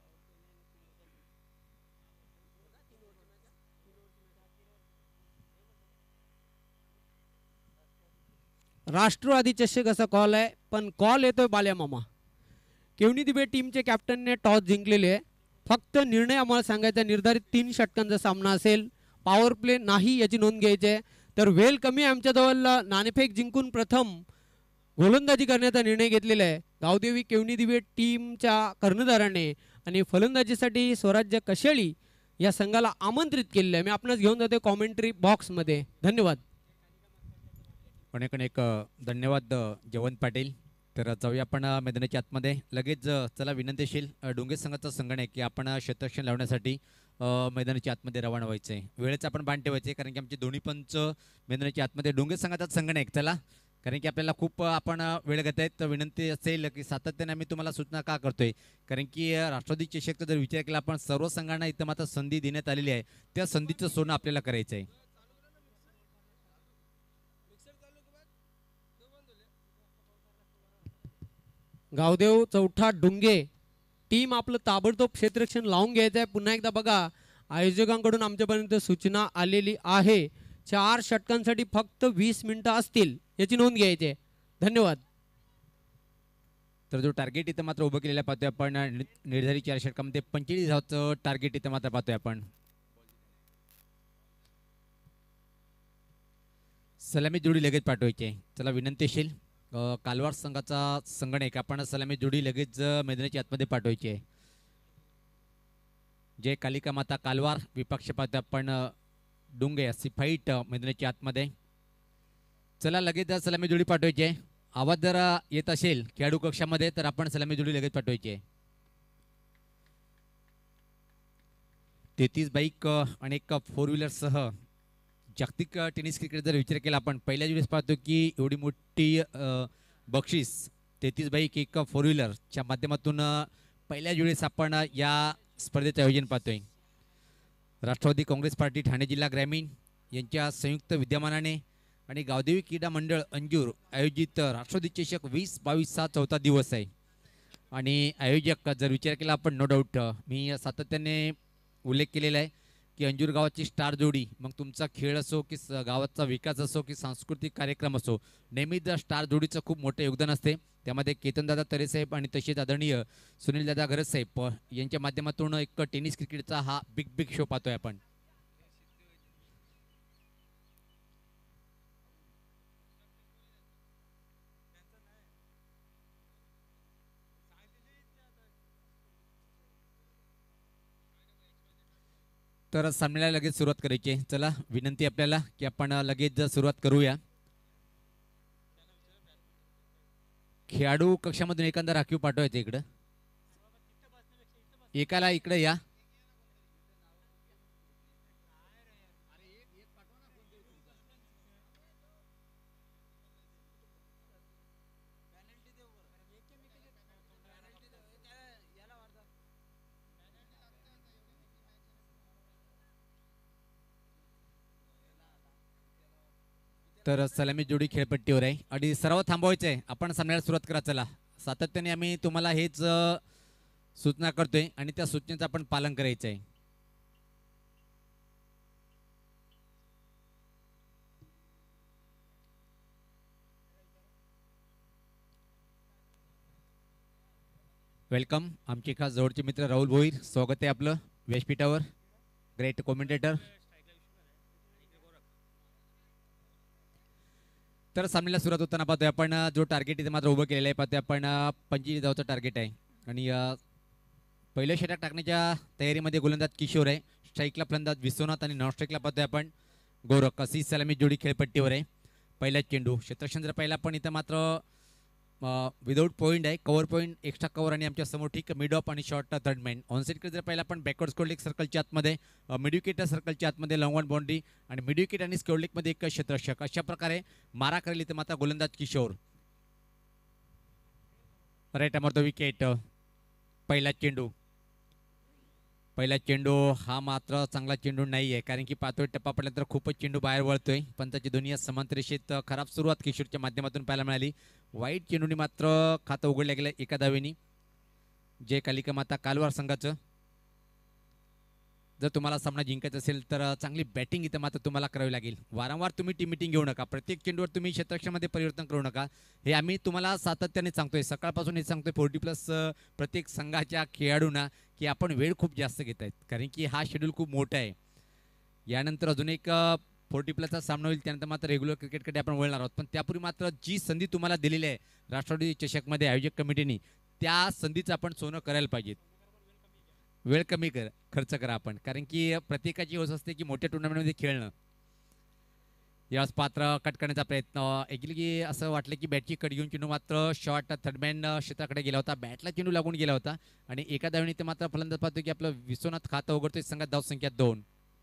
राष्ट्रवादी चषक असा कॉल आहे पण कॉल येतोय बाळ्यामामा. केवणी दिबे टीमचे कॅप्टनने टॉस जिंकलेले आहे. फक्त निर्णय आम्हाला सांगायचा निर्धारित तीन षटकांचा सामना असेल. पॉवर प्ले नाही याची नोंद घ्यायची आहे. तर वेळ कमी आहे आमच्याजवळ. नाणेफेक जिंकून प्रथम गोलंदाजी करण्याचा निर्णय घेतलेला आहे गावदेवी केवनी दिवे टीमच्या कर्णधाराने आणि फलंदाजीसाठी स्वराज्य कशेळी या संघाला आमंत्रित केलेलं आहे. मी आपणास घेऊन जाते कॉमेंट्री बॉक्समध्ये. धन्यवाद. अनेक अनेक अ, धन्यवाद अ, जयवंत पाटील. तर जाऊया आपण अ, मैदानाच्या आतमध्ये लगेच. अ, चला विनंतीशील अ, डोंगे संघाचा संघ आहे की आपण अ, क्षेत्ररक्षण लावण्यासाठी अ, मैदानाच्या आतमध्ये रवाना व्हायचं आहे. वेळेचं आपण बाण ठेवायचे कारण की आमचे दोन्ही पंच मैदानाच्या आतमध्ये डोंगे संघाचाच संघ आहे. चला कारण की आपल्याला खूप अ, आपण अ, वेळ घेत आहेत. तर विनंती असेल की सातत्याने आम्ही तुम्हाला सूचना का करतोय कारण की अ, राष्ट्रवादी चषकचा जर विचार केला आपण सर्व संघांना इथं मात्र संधी देण्यात आलेली आहे. त्या संधीचं सोनं आपल्याला करायचं आहे. गावदेव चौठा डुंगे टीम आपलं ताबडतोब क्षेत्ररक्षण लावून घ्यायचं आहे. पुन्हा एकदा बघा आयोजकांकडून आमच्यापर्यंत सूचना आलेली आहे. चार षटकांसाठी फक्त वीस मिनिटं असतील याची नोंद घ्यायची आहे. धन्यवाद. तर जो टार्गेट इथं मात्र उभं केलेला पाहतोय आपण नि- निर्धारित चार षटकामध्ये पंचेचाळीस धावचं टार्गेट इथं मात्र पाहतोय आपण. सलामी जोडी लगेच पाठवायची आहे. चला विनंतीशील अ, कालवार संघाचा संगणक आपण सलामी जोडी लगेच अ, मैदानाच्या आतमध्ये पाठवायची आहे. जय कालिका माता कालवार विपक्ष पाहतोय आपण अ, डुंगे अशी फाईट अ, मैदानाच्या आतमध्ये. चला लगेच अ, सलामी जोडी पाठवायची आहे. आवाज जर अ, येत असेल खेळाडू कक्षामध्ये तर आपण सलामी जोडी लगेच पाठवायची आहे. तेहतीस बाईक अ, आणि एक फोर व्हीलरसह जागतिक अ, टेनिस क्रिकेट जर विचार केला आपण पहिल्या वेळेस पाहतो की एवढी मोठी अ, बक्षीस तेहतीस बाईक एक फोर व्हीलरच्या माध्यमातून अ, पहिल्याच वेळेस आपण अ, या स्पर्धेचं आयोजन पाहतोय. राष्ट्रवादी काँग्रेस पार्टी ठाणे जिल्हा ग्रामीण यांच्या संयुक्त विद्यमानाने आणि गावदेवी क्रीडा मंडळ अंजूर आयोजित राष्ट्रवादी चषक वीस बावीसचा चौथा दिवस आहे. आणि आयोजक जर विचार केला आपण नो डाऊट मी सातत्याने उल्लेख केलेला आहे की अंजूर गावाची स्टार जोडी मग तुमचा खेळ असो की स- गावाचा विकास असो की सांस्कृतिक कार्यक्रम असो नेहमीच स्टार जोडीचं खूप मोठं योगदान असते. त्यामध्ये केतनदादा तरेसाहेब आणि तसेच आदरणीय सुनीलदादा घरतसाहेब अ, यांच्या माध्यमातून एक टेनिस क्रिकेटचा हा बिग बिग शो पाहतोय आपण. तर सामन्याला लगेच सुरुवात करायची आहे. चला विनंती आपल्याला की आपण अ, लगेच सुरुवात करूया. खेळाडू कक्षामधून एखादा राखीव पाठवायचं इकडं एकाला इकडे या. तर सलामी जोडी खेळपट्टीवर आहे आणि सर्व थांबवायचं आहे. आपण सामन्याला सुरुवात करा. चला सातत्याने आम्ही तुम्हाला हेच अ, सूचना करतोय आणि त्या सूचनेचं आपण पालन करायचं आहे. वेलकम आमचे खास जवळचे मित्र राहुल भोईर स्वागत आहे आपलं व्यासपीठावर. Great commentator. तर सामन्याला सुरुवात होताना पाहतोय आपण अ, जो टार्गेट इथे मात्र उभं केलेलं आहे पाहतोय आपण अ, पंचवीस धावचं टार्गेट आहे. आणि अ, पहिलं षटक टाकण्याच्या तयारीमध्ये गोलंदाज किशोर आहे. स्ट्राईकला फलंदाज विश्वनाथ आणि नॉन स्ट्राईकला पाहतोय आपण गौरव. अशी सलामी जोडी खेळपट्टीवर आहे. पहिला चेंडू क्षेत्रक्षण जर पाहिला पण इथं मात्र विदाऊट पॉईंट आहे. कव्हर पॉईंट एक्स्ट्रा कव्हर आणि आमच्या समोर ठीक मिड ऑफ आणि शॉर्ट थर्ड मॅन. ऑनसाईडकडे जर पाहिला आपण बॅकवर्ड स्कोर लेग सर्कलच्या आतमध्ये मिडविकेट सर्कलच्या आतमध्ये लॉंग वन बाउंड्री आणि मिडविकेट आणि स्कोर लेगमध्ये एक क्षेत्ररक्षक अशा प्रकारे मारा करेल इथं मात्र गोलंदाज किशोर. राईट अमर विकेट. पहिला चेंडू पहिला चेंडू हा मात्र चांगला चेंडू नाही आहे कारण की पातोय टप्पा पडल्यानंतर खूपच चेंडू बाहेर वळतोय. पंचाची दोन्ही समांतर रेषेत खराब सुरुवात किशोरच्या माध्यमातून पाहायला मिळाली. वाईट चेंडूने मात्र खातं उघडलं गेलं एका धावेनी जय कालिका माता कालवार संघाचं. जर तुम्हाला सामना जिंकायचा असेल तर चांगली बॅटिंग इथं मात्र तुम्हाला करावी लागेल. वारंवार तुम्ही टीम मिटिंग घेऊ नका. प्रत्येक चेंडूवर तुम्ही क्षेत्ररक्षणामध्ये परिवर्तन करू नका. हे आम्ही तुम्हाला सातत्याने सांगतोय. सकाळपासून हे सांगतोय फोर्टी प्लस प्रत्येक संघाच्या खेळाडूंना की आपण वेळ खूप जास्त घेत आहेत कारण की हा शेड्यूल खूप मोठा आहे. यानंतर अजून एक फोर्टी प्लसचा सामना होईल त्यानंतर मात्र रेग्युलर क्रिकेटकडे आपण वळणार आहोत. पण त्यापूर्वी मात्र जी संधी तुम्हाला दिलेली आहे राष्ट्रवादी चषकमध्ये आयोजक कमिटीने त्या संधीचं आपण सोनं करायला पाहिजेत. वेळ कमी कर खर्च करा आपण, कारण की प्रत्येकाची होत असते की मोठ्या टुर्नामेंटमध्ये खेळणं. यावेळेस पात्र कट करण्याचा प्रयत्न ऐकलं की असं वाटलं की बॅटची कट घेऊन चेंडू मात्र शॉर्ट थर्डमॅन क्षेत्राकडे गेला होता. बॅटला चेंडू लागून गेला होता आणि एका धावेने ते मात्र फलंदाज पाहतो की आपलं विश्वनाथ खातं उघडतोय. संघात धाव संख्या दोन.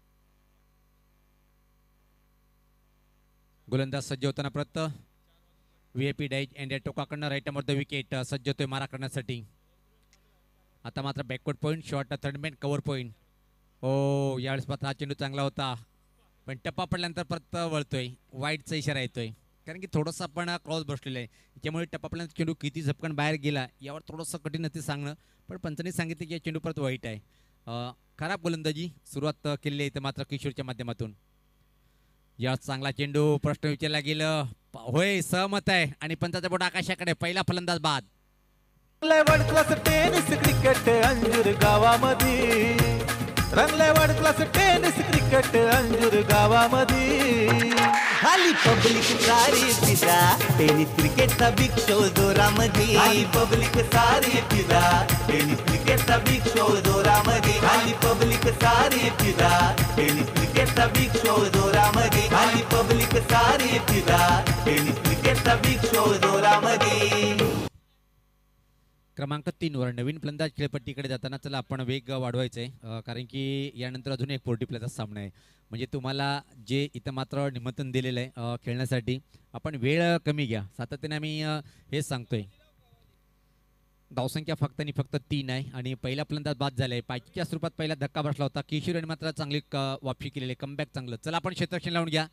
गोलंदाज सज्ज होताना परत व्ही आय पी डाईज अँड टोकाकडनं राईट द विकेट सज्ज होतोय मारा करण्यासाठी. आता मात्र backward point short third man cover point. हो यावेळेस मात्र हा चेंडू चांगला होता पण टप्पा पडल्यानंतर परत वळतोय. वाईटचा इशारा येतोय कारण की थोडंसं आपण क्रॉस बसलेलं आहे त्यामुळे टप्पा पडल्यानंतर चेंडू किती झपकन बाहेर गेला यावर थोडंसं कठीण असते सांगणं. पण पंचांनी सांगितलं की चेंडू परत वाईट आहे. खराब गोलंदाजी सुरुवात केलेली आहे इथं मात्र किशोरच्या माध्यमातून. या चांगला चेंडू प्रश्न विचारला गेलं होय सहमत आहे आणि पंचाचा बोट आकाशाकडे. पहिला फलंदाज बाद. World class tennis cricket Anjur गावामध्ये रंगले world class tennis cricket Anjur गावामध्ये. खाली पब्लिक सारी फिदा टेनिस क्रिकेटचा बिग शो जोरामध्ये. खाली पब्लिक सारी फिदा टेनिस क्रिकेटचा बिग शो जोरामध्ये. खाली पब्लिक सारी फिदा टेनिस क्रिकेटचा बिग शो जोरामध्ये. खाली पब्लिक सारी फिदा टेनिस क्रिकेटचा बिग शो जोरामध्ये. क्रमांक तीन वर नवीन फलंदाज खेळपट्टीकडे जाताना चला आपण वेग वाढवायचा आहे कारण की यानंतर अजून एक फोर्टी प्लसचा सामना आहे. म्हणजे तुम्हाला जे इथं मात्र निमंत्रण दिलेलं आहे खेळण्यासाठी आपण वेळ कमी घ्या. सातत्याने आम्ही हेच सांगतोय. धावसंख्या फक्त आणि फक्त तीन आहे आणि पहिला फलंदाज बाद झालाय. पाचच्या स्वरूपात पहिला धक्का बसला होता. किशोर यांनी मात्र चांगली वापसी केलेली आहे. कमबॅक चांगलं. चला आपण क्षेत्ररक्षण लावून घ्या.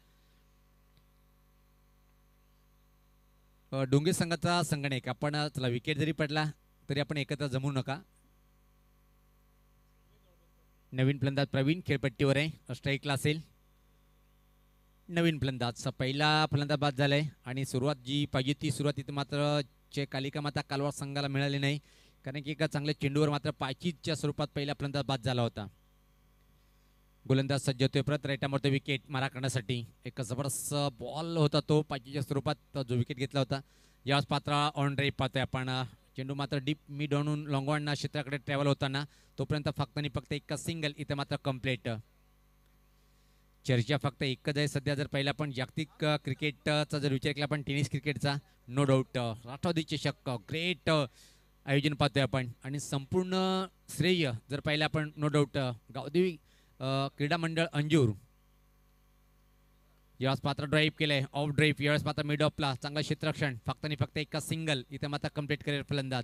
डोंगे संघाचा संगणक आपण चला विकेट जरी पडला तरी आपण एकत्र जमू नका. नवीन फलंदाज प्रवीण खेळपट्टीवर आहे. स्ट्राईकला असेल. नवीन फलंदाज पहिला फलंदाज बाद झालाय आणि सुरुवात जी पाहिजे ती सुरुवात इथं मात्र चे कालिका माता कालवा संघाला मिळाली नाही कारण की एका चांगल्या चेंडूवर मात्र पाचीच्या स्वरूपात पहिला फलंदाज बाद झाला होता. गोलंदाज सज्ज होतोय परत राईटामध्ये विकेट मारा करण्यासाठी. एक जबरदस्त बॉल होता तो पाचीच्या स्वरूपात जो विकेट घेतला होता. याच पात्र ऑन ड्राईव्ह पाहतोय आपण. चेंडू मात्र deep mid on long on क्षेत्राकडे ट्रॅव्हल होताना तोपर्यंत फक्त आणि फक्त एक सिंगल इथं मात्र कम्प्लीट. चर्चा फक्त एकच आहे सध्या. जर पहिला आपण जागतिक क्रिकेटचा जर विचार केला आपण टेनिस क्रिकेटचा नो डाऊट राष्ट्रवादी चषक ग्रेट आयोजन पाहतोय आपण आणि संपूर्ण श्रेय जर पाहिलं आपण नो डाऊट गावदेवी क्रीडा मंडळ अंजूर. यावेळेस पात्र ड्राईव्ह केलंय ऑफ ड्राईव्ह. यावेळेस मात्र मिड ऑफला चांगलं क्षेत्ररक्षण फक्त आणि फक्त एका सिंगल इथे मात्र कम्प्लीट करेल फलंदाज.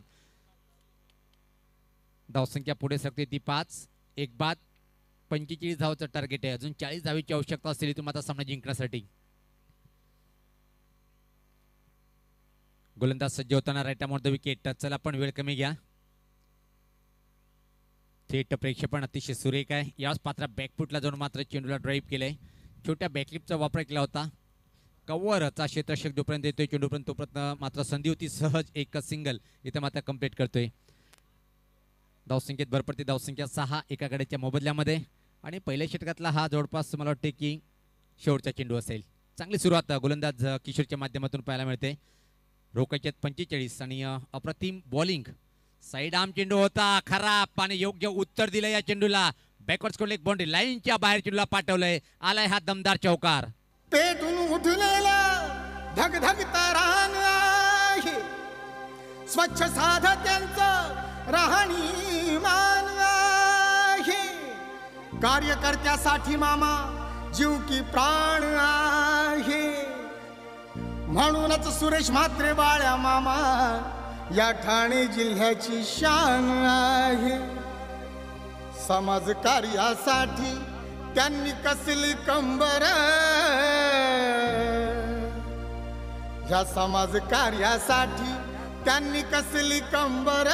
धावसंख्या पुढे सरकते ती पाच. एक बाद पंचेचाळीस धावाचं टार्गेट आहे. अजून चाळीस धावेची आवश्यकता असलेली तुम्हाला सामना जिंकण्यासाठी. गोलंदाज सज्ज होताना राईटामध्ये विकेट. चला आपण वेळ कमी घ्या. थेट प्रेक्षेपण अतिशय सुरेख आहे. याच पात्र बॅकफुटला जाऊन मात्र चेंडूला ड्राईव्ह केलंय. छोट्या बॅकलिपचा वापर केला होता. कव्हरचा क्षेत्ररक्षक जोपर्यंत येतोय चेंडूपर्यंत तोपर्यंत मात्र संधी होती सहज एक सिंगल इथं मात्र कम्प्लीट करतोय. धावसंख्येत भर पडते. धावसंख्या सहा एका गड्याच्या मोबदल्यामध्ये आणि पहिल्या षटकातला हा जवळपास मला वाटते की शेवटचा चेंडू असेल. चांगली सुरुवात गोलंदाज किशोरच्या माध्यमातून पाहायला मिळते. रोकायच्यात पंचेचाळीस आणि अप्रतिम बॉलिंग. साईड आर्म चेंडू होता खराब आणि योग्य उत्तर दिलं या चेंडूला. बॅकवर्ड स्कोर एक बाउंड्री लाईनच्या बाहेर चेंडूला पाठवलंय. आलाय हा दमदार चौकार. पेटून उठलेला धगधगता रान आहे. स्वच्छ साध त्यांचं राहणीमान आहे. कार्यकर्त्यासाठी मामा जीव की प्राण आहे. म्हणूनच सुरेश म्हात्रे बाळ्या मामा या ठाणे जिल्ह्याची शान आहे. समाज कार्यासाठी त्यांनी कसली कंबर. ह्या समाज कार्यासाठी त्यांनी कसली कंबर.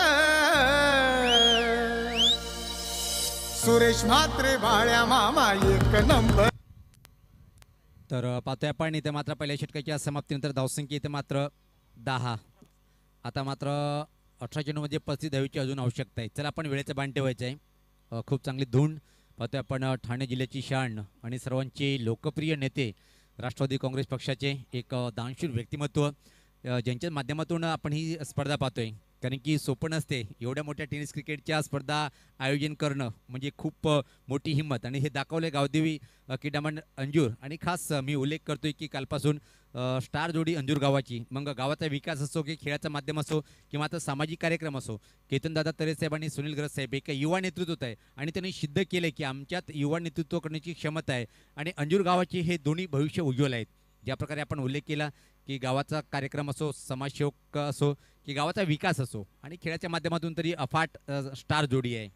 सुरेश म्हात्रे बाळ्या मामा एक नंबर. तर पाहतोय आपण इथे मात्र पहिल्या षटकाच्या समाप्तीनंतर धावसंख्या इथे मात्र दहा. आता मात्र अठरा चेंडूमध्ये पस्तीस धावेची अजून आवश्यकता आहे. चला आपण वेळेचं बाण ठेवायचं आहे. खूप चांगली धूण पाहतोय आपण अ, ठाणे जिल्ह्याची शान आणि सर्वांचे लोकप्रिय नेते राष्ट्रवादी काँग्रेस पक्षाचे एक अ, दानशूर व्यक्तिमत्व अ, ज्यांच्या माध्यमातून आपण ही स्पर्धा पाहतोय. कारण की सोपं नसते एवढ्या मोठ्या टेनिस क्रिकेटच्या स्पर्धा आयोजन करणं म्हणजे खूप अ, मोठी हिंमत आणि हे दाखवले गावदेवी अ, क्रीडा मंडळ अंजूर. आणि खास अ, मी उल्लेख करतोय की कालपासून अ, स्टार जोडी अंजूर गावाची मग गावाचा विकास असो की खेळाचं माध्यम असो किंवा आता सामाजिक कार्यक्रम असो केतनदादा तरे साहेब आणि सुनील ग्रस साहेब एक युवा नेतृत्व आहे आणि त्यांनी सिद्ध केलं की आमच्यात युवा नेतृत्व करण्याची क्षमता आहे आणि अंजूर गावाचे हे दोन्ही भविष्य उज्ज्वल आहेत. ज्या प्रकारे आपण उल्लेख केला की गावाचा कार्यक्रम असो समाजसेवक असो की गावाचा विकास असो आणि खेळाच्या माध्यमातून तरी अफाट अ, स्टार जोडी आहे.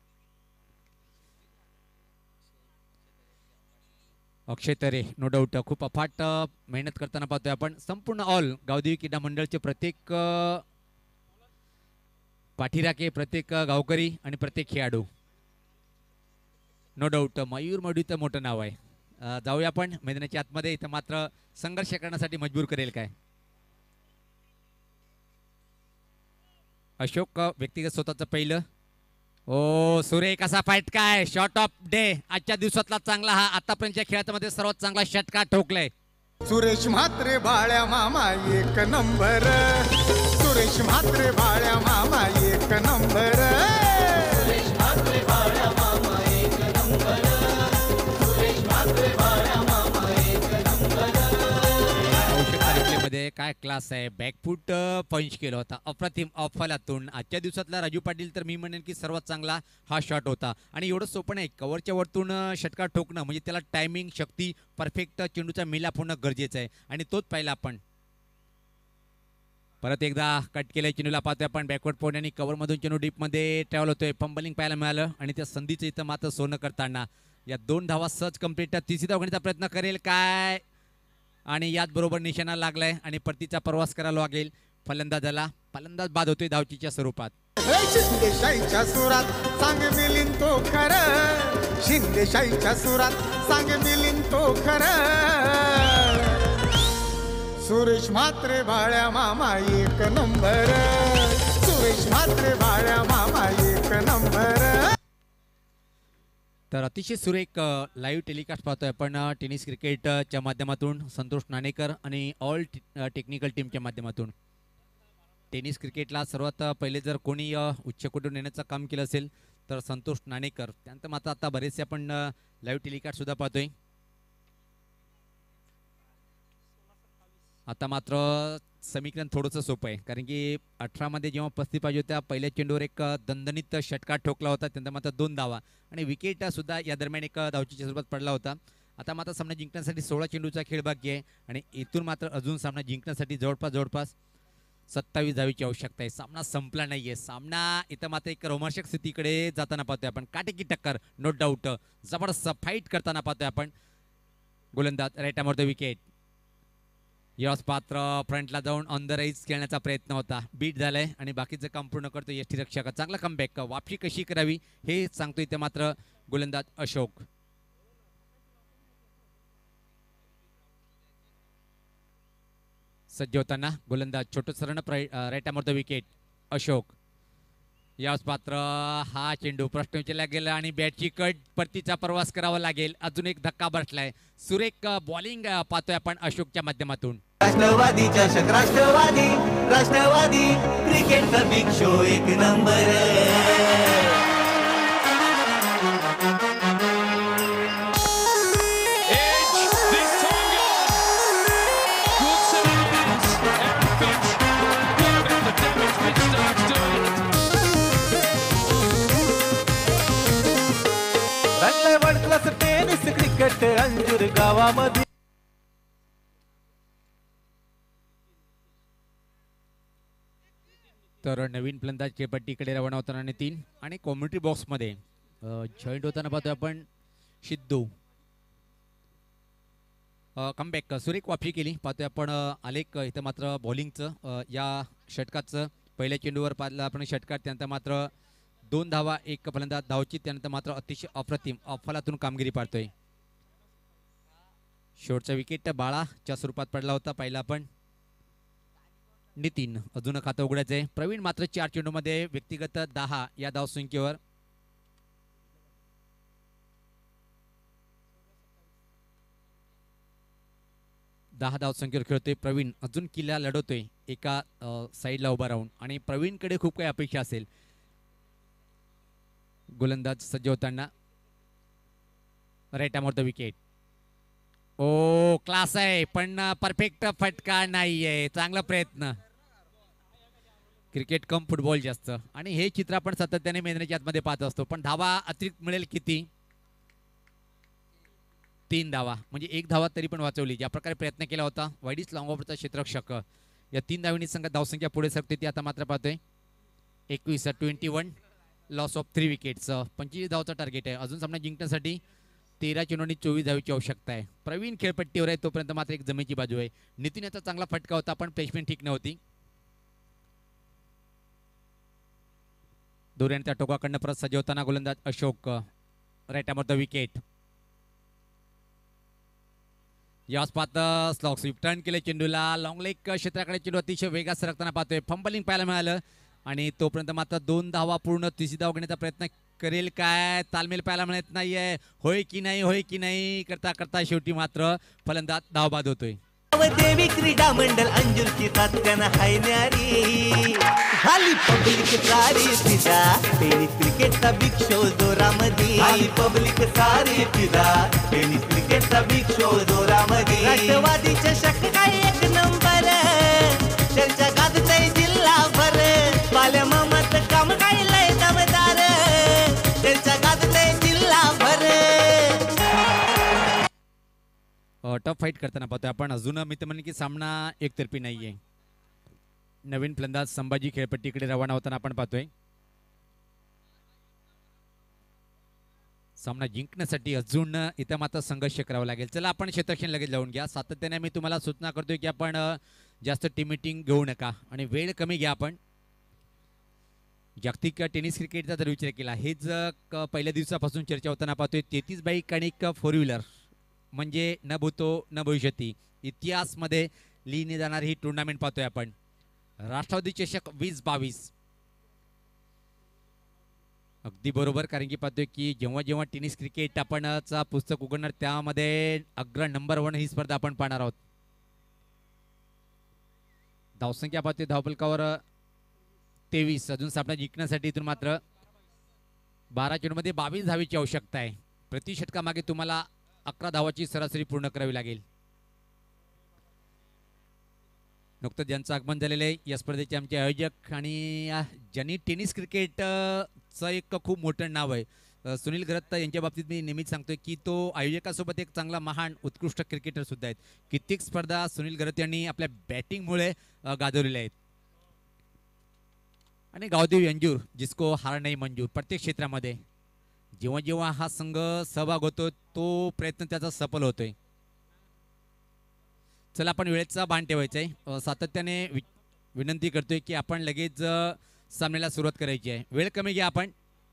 अक्षय तरे नो डाऊट खूप अफाट अ, मेहनत करताना पाहतोय आपण. संपूर्ण ऑल गावदेवी क्रीडा मंडळचे प्रत्येक अ, पाठीराखे प्रत्येक अ, गावकरी आणि प्रत्येक खेळाडू नो डाऊट मयूर मडूचं मोठं नाव आहे. अ, जाऊया आपण मैदानाच्या आतमध्ये. इथं मात्र संघर्ष करण्यासाठी मजबूर करेल काय अशोक अ, व्यक्तिगत स्वतःचं पहिलं. ओ सुरे कसा फाईट काय शॉट ऑफ डे आजच्या दिवसातला चांगला हा आतापर्यंतच्या खेळामध्ये सर्वात चांगला षटकार ठोकलाय. सुरेश म्हात्रे बाळ्या मामा एक नंबर. सुरेश म्हात्रे बाळ्या मामा एक नंबर. सुरेश म्हात्रे बाळ्या मामा एक नंबर. सुरेश म्हात्रे बाळ्या मामा एक नंबर. औषध तालुक्यामध्ये काय क्लास आहे. बॅकफूट पंच केला होता अप्रतिम अफलातून. आजच्या दिवसातला राजू पाटील तर मी म्हणेन की सर्वात चांगला हा शॉट होता आणि एवढं सोपं नाही कव्हरच्या वरतून अ, षटकार ठोकणं म्हणजे त्याला टायमिंग शक्ती परफेक्ट चेंडूचा मिलाप होणं गरजेचं आहे आणि तोच पाहिला आपण. परत एकदा कट केल्या चेंडूला पाहतोय आपण बॅकवर्ड पॉईंट आणि कव्हरमधून चेंडू डीपमध्ये ट्रॅव्हल होतोय. फंबलिंग पाहायला मिळालं आणि त्या संधीचं इथं मात्र सोनं करताना या दोन धावा सहज कंप्लीट. तिसरी धाव घेण्याचा प्रयत्न करेल काय आणि याच बरोबर निशाणा लागलाय आणि परतीचा प्रवास करावा लागेल फलंदाजाला. फलंदाज बाद होतोय धावचीच्या स्वरूपात. शिंदेशाहीच्या सुरात सांग मिलिन तो खर. शिंदेशाहीच्या सुरात सांग मिलिन तो खर. सुरेश म्हात्रे बाळ्या मामा एक नंबर. सुरेश म्हात्रे बाळ्या मामा एक नंबर. तर अतिशय सुरेख लाईव्ह टेलिकास्ट पाहतोय आपण अ, टेनिस क्रिकेटच्या माध्यमातून संतोष नाणेकर आणि ऑल टे- टेक्निकल टीमच्या माध्यमातून. टेनिस क्रिकेटला सर्वात पहिले जर कोणी अ, उच्चकोटीवर नेण्याचं काम केलं असेल तर संतोष नाणेकर. त्यानंतर मात्र आता बरेचसे आपण लाईव्ह टेलिकास्ट सुद्धा पाहतोय. आता मात्र समीकरण थोडंसं सोपं आहे कारण की अठरामध्ये जेव्हा पस्तीस पाहिजे होत्या पहिल्या चेंडूवर एक अ, दणदणीत षटकार ठोकला होता. त्यानंतर मात्र दोन धावा आणि विकेट सुद्धा या दरम्यान एक अ, धावचीच्या स्वरूपात पडला होता. आता मात्र सामना जिंकण्यासाठी सोळा चेंडूचा खेळ बाकी आहे आणि इथून मात्र अजून सामना जिंकण्यासाठी जवळपास जवळपास सत्तावीस धावीची आवश्यकता आहे. सामना संपला नाहीये. सामना इथं मात्र एक रोमांचक स्थितीकडे जाताना पाहतोय आपण. काटेकी टक्कर नो डाऊट जबरदस्त फाईट करताना पाहतोय आपण. गोलंदाज राईट द विकेट. यश पात्र फ्रंटला जाऊन ऑन द राईज खेळण्याचा प्रयत्न होता. बीट झालाय आणि बाकीचं काम पूर्ण करतो यष्टीरक्षक. चांगला कमबॅक वापशी कशी करावी हे सांगतो इथे मात्र गोलंदाज अशोक. सज्ज होताना गोलंदाज छोटं सरण राईट द विकेट अशोक. याच पात्र हा चेंडू प्रश्न विचारला गेला आणि बॅटची कट परतीचा प्रवास करावा लागेल. अजून एक धक्का बसलाय. सुरेख बॉलिंग पाहतोय आपण अशोकच्या माध्यमातून. राष्ट्रवादी चषक राष्ट्रवादी राष्ट्रवादी क्रिकेटचा बिग शो एक नंबर. रंगले world class tennis cricket Anjur गावामध्ये. तर नवीन फलंदाज खेळपट्टीकडे रवाना होताना आणि तीन आणि कॉम्युनिटी बॉक्समध्ये जॉईंट होताना पाहतोय आपण सिद्धू. कमबॅक सुरेख वापशी केली पाहतोय आपण. अ, आलेख इथं मात्र बॉलिंगचं अ, या षटकाचं पहिल्या चेंडूवर पाहिलं आपण षटकार. त्यानंतर मात्र दोन धावा एक फलंदाज धावची. त्यानंतर मात्र अतिशय अप्रतिम अफलातून कामगिरी पाहतोय. शेवटचा विकेट बाळाच्या स्वरूपात पडला होता पाहिला आपण. नितीन अजून खातं उघडायचं आहे. प्रवीण मात्र चार चेंडूमध्ये व्यक्तिगत दहा या धावसंख्येवर. दहा धावसंख्येवर खेळतोय प्रवीण. अजून किल्ला लढवतोय एका साईडला उभा राहून आणि प्रवीणकडे खूप काही अपेक्षा असेल. गोलंदाज सज्ज होताना राईट आर्म द विकेट. ओ क्लास आहे पण परफेक्ट फटका नाहीये. चांगला प्रयत्न. क्रिकेट कम फुटबॉल जास्त आणि हे चित्र आपण सातत्याने मैदानाच्या आतमध्ये पाहत असतो. पण धावा अतिरिक्त मिळेल किती? तीन धावा म्हणजे एक धावा तरी पण वाचवली. ज्या प्रकारे प्रयत्न केला होता वाईडीस लॉंग ऑफरचा क्षेत्ररक्षक या तीन धावांनी संघ धावसंख्या पुढे सरकते ती आता मात्र पाहतोय एकवीस twenty one loss of three wickets. पंचवीस धावचा टार्गेट आहे. अजून सामना जिंकण्यासाठी तेरा चेंडूंनी चोवीस धावीची आवश्यकता आहे. प्रवीण खेळपट्टीवर आहे तोपर्यंत मात्र एक जमेची बाजू आहे. नितीन याचा चांगला फटका होता पण प्लेसमेंट ठीक नव्हती. दोऱ्याने त्या टोकाकडनं परत सज्ज होताना गोलंदाज Ashok right arm the wicket. याच पाहत स्लॉक स्वीप टर्न केले चेंडूला. लॉंग लेग क्षेत्राकडे चेंडू अतिशय वेगात सरकताना पाहतोय. फंबलिंग पाहायला मिळालं आणि तोपर्यंत मात्र दोन धावा पूर्ण तिसरी धाव घेण्याचा प्रयत्न करेल काय? तालमेल पाहायला मिळत नाहीये. होय की नाही होय की नाही करता करता शेवटी मात्र फलंदाज धाव बाद होतोय. देवी क्रीडा मंडळ अंजुरची तात्यानं हाय न्यारी हाली पब्लिक सारी फिदा टेनिस क्रिकेटचा बिग शो जोरामध्ये. हाली पब्लिक सारी फिदा टेनिस क्रिकेटचा बिग शो जोरामध्ये. राष्ट्रवादी चषक काय एक नंबर त्यांच्या गाजतय जिल्हा भर. पाल्या मामात काम काय लय दमदार त्यांच्या गाजतय जिल्हा भर. टफ फाईट करताना पाहतोय आपण. अजून मी तर म्हणेन की सामना एकतर्फी नाहीये. नवीन फलंदाज संभाजी खेळपट्टीकडे रवाना होताना आपण पाहतोय. सामना जिंकण्यासाठी अजून इथं मात्र संघर्ष करावा लागेल. चला आपण क्षेत्ररक्षण लगेच लावून घ्या. सातत्याने मी तुम्हाला सूचना करतोय की आपण जास्त टीम मिटिंग घेऊ नका आणि वेळ कमी घ्या. आपण जागतिक टेनिस क्रिकेटचा जर विचार केला हेच पहिल्या दिवसापासून चर्चा होताना पाहतोय. तेहतीस बाईक आणि एक फोर व्हीलर म्हणजे न भूतो न भविष्यती इतिहासमध्ये लिहिली जाणारी ही टुर्नामेंट पाहतोय आपण. राष्ट्रवादी चषक वीस बावीस अगदी बरोबर. कारण की पाहतोय की जेव्हा जेव्हा टेनिस क्रिकेट आपण चा पुस्तक उघडणार त्यामध्ये अग्र नंबर वन ही स्पर्धा आपण पाहणार आहोत. धावसंख्या पाहतोय धावफलकावर तेवीस. अजून सामना जिंकण्यासाठी इथून मात्र बारा चेंडूमध्ये बावीस धावीची आवश्यकता आहे. प्रति षटकामागे तुम्हाला अकरा धावाची सरासरी पूर्ण करावी लागेल. नुकतंच ज्यांचं आगमन झालेलं आहे या स्पर्धेचे आमचे आयोजक आणि ज्यांनी टेनिस क्रिकेटचं एक खूप मोठं नाव आहे सुनील ग्रत्त यांच्या बाबतीत मी नेहमीच सांगतोय की तो आयोजकासोबत एक चांगला महान उत्कृष्ट क्रिकेटर सुद्धा आहेत. कित्येक स्पर्धा सुनील ग्रत्त यांनी आपल्या बॅटिंगमुळे गाजवलेल्या आहेत. आणि गावदेवी अंजूर जिसको हार नाही मंजूर. प्रत्येक क्षेत्रामध्ये जेव्हा जेव्हा हा संघ सहभाग होतो तो प्रयत्न त्याचा सफल होतोय. चला आपण वेळेचा भान ठेवायचा आहे. सातत्याने विनंती करतोय की आपण लगेच सामन्याला सुरुवात करायची आहे. वेळ कमी घ्या आपण.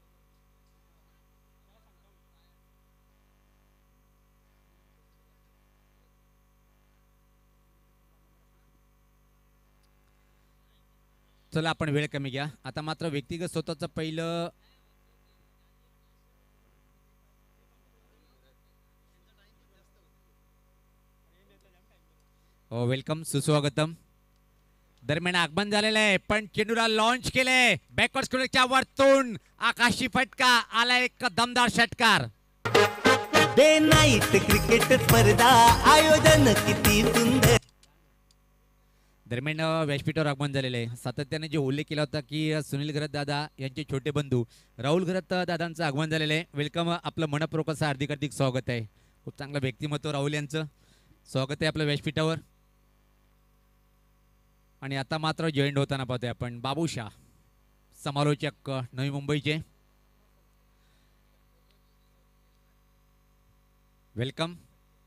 चला आपण वेळ कमी घ्या. आता मात्र व्यक्तिगत स्वतःचं पहिलं वेलकम सुस्वागतम. दरम्यान आगमन झालेलं आहे पण चेंडूला लॉन्च केले. बॅकवर्ड स्क्वेअरच्या वरतून आकाशी फटका आला. एक दमदार षटकार. डे नाईट क्रिकेट स्पर्धा आयोजन किती सुंदर. दरम्यान व्यासपीठावर आगमन झालेलं आहे. सातत्याने जे उल्लेख केला होता की सुनील घरत दादा यांचे छोटे बंधू राहुल घरत दादांचं आगमन झालेलं आहे. वेलकम. आपलं मनपूर्वक असं हार्दिक हार्दिक स्वागत आहे. खूप चांगलं व्यक्तिमत्व राहुल यांचं. स्वागत आहे आपलं व्यासपीठावर. आणि आता मात्र जॉईंट होताना पाहतोय आपण बाबूशाह समालोचक नवी मुंबईचे. वेलकम.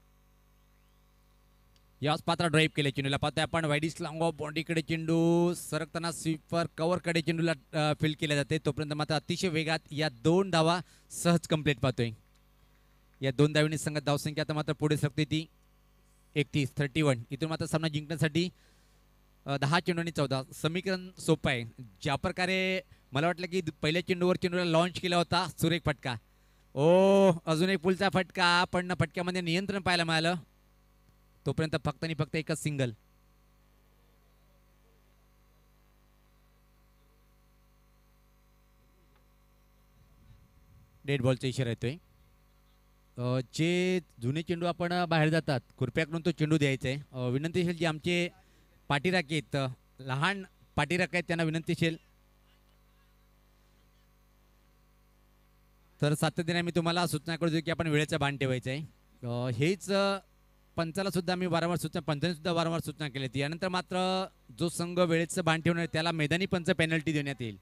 याच पात्र ड्राईव्ह केले चेंडूला पाहतोय आपण. वाईडीस लॉंग ऑफ बाउंड्रीकडे चेंडू सरकताना स्वीपर कव्हरकडे चेंडूला फील्ड केले जाते. तोपर्यंत मात्र अतिशय वेगात या दोन धावा सहज कंप्लीट पाहतोय. या दोन धावींनी संघात धावसंख्या आता मात्र पुढे सरकते ती एकतीस थर्टी वन. इथून मात्र सामना जिंकण्यासाठी दहा चेंडूंनी चौदा. समीकरण सोपं आहे. ज्या प्रकारे मला वाटलं की पहिल्या चेंडूवर चेंडूला लॉन्च केला होता सुरेख फटका. ओ अजून एक पुलचा फटका पण फटक्यामध्ये नियंत्रण पाहायला मिळालं. तोपर्यंत फक्त आणि फक्त एकच सिंगल. डेड बॉलचा इशारा येतोय. अ, जे जुने चेंडू आपण अ, बाहेर जातात खुरप्याकडून तो चेंडू द्यायचा आहे. अ, विनंती असेल जे आमचे पाठीराखे आहेत, अ, लहान पाठीराखे आहेत त्यांना विनंती असेल. तर सातत्याने मी तुम्हाला सूचना करतो की आपण वेळेचा भान ठेवायचं आहे. अ, हेच अ, पंचाला सुद्धा मी वारंवार सूचना पंचाने सुद्धा वारंवार सूचना केली होती. यानंतर मात्र जो संघ वेळेचं भान ठेवणार आहे, त्याला मैदानी पंच पेनल्टी देण्यात येईल.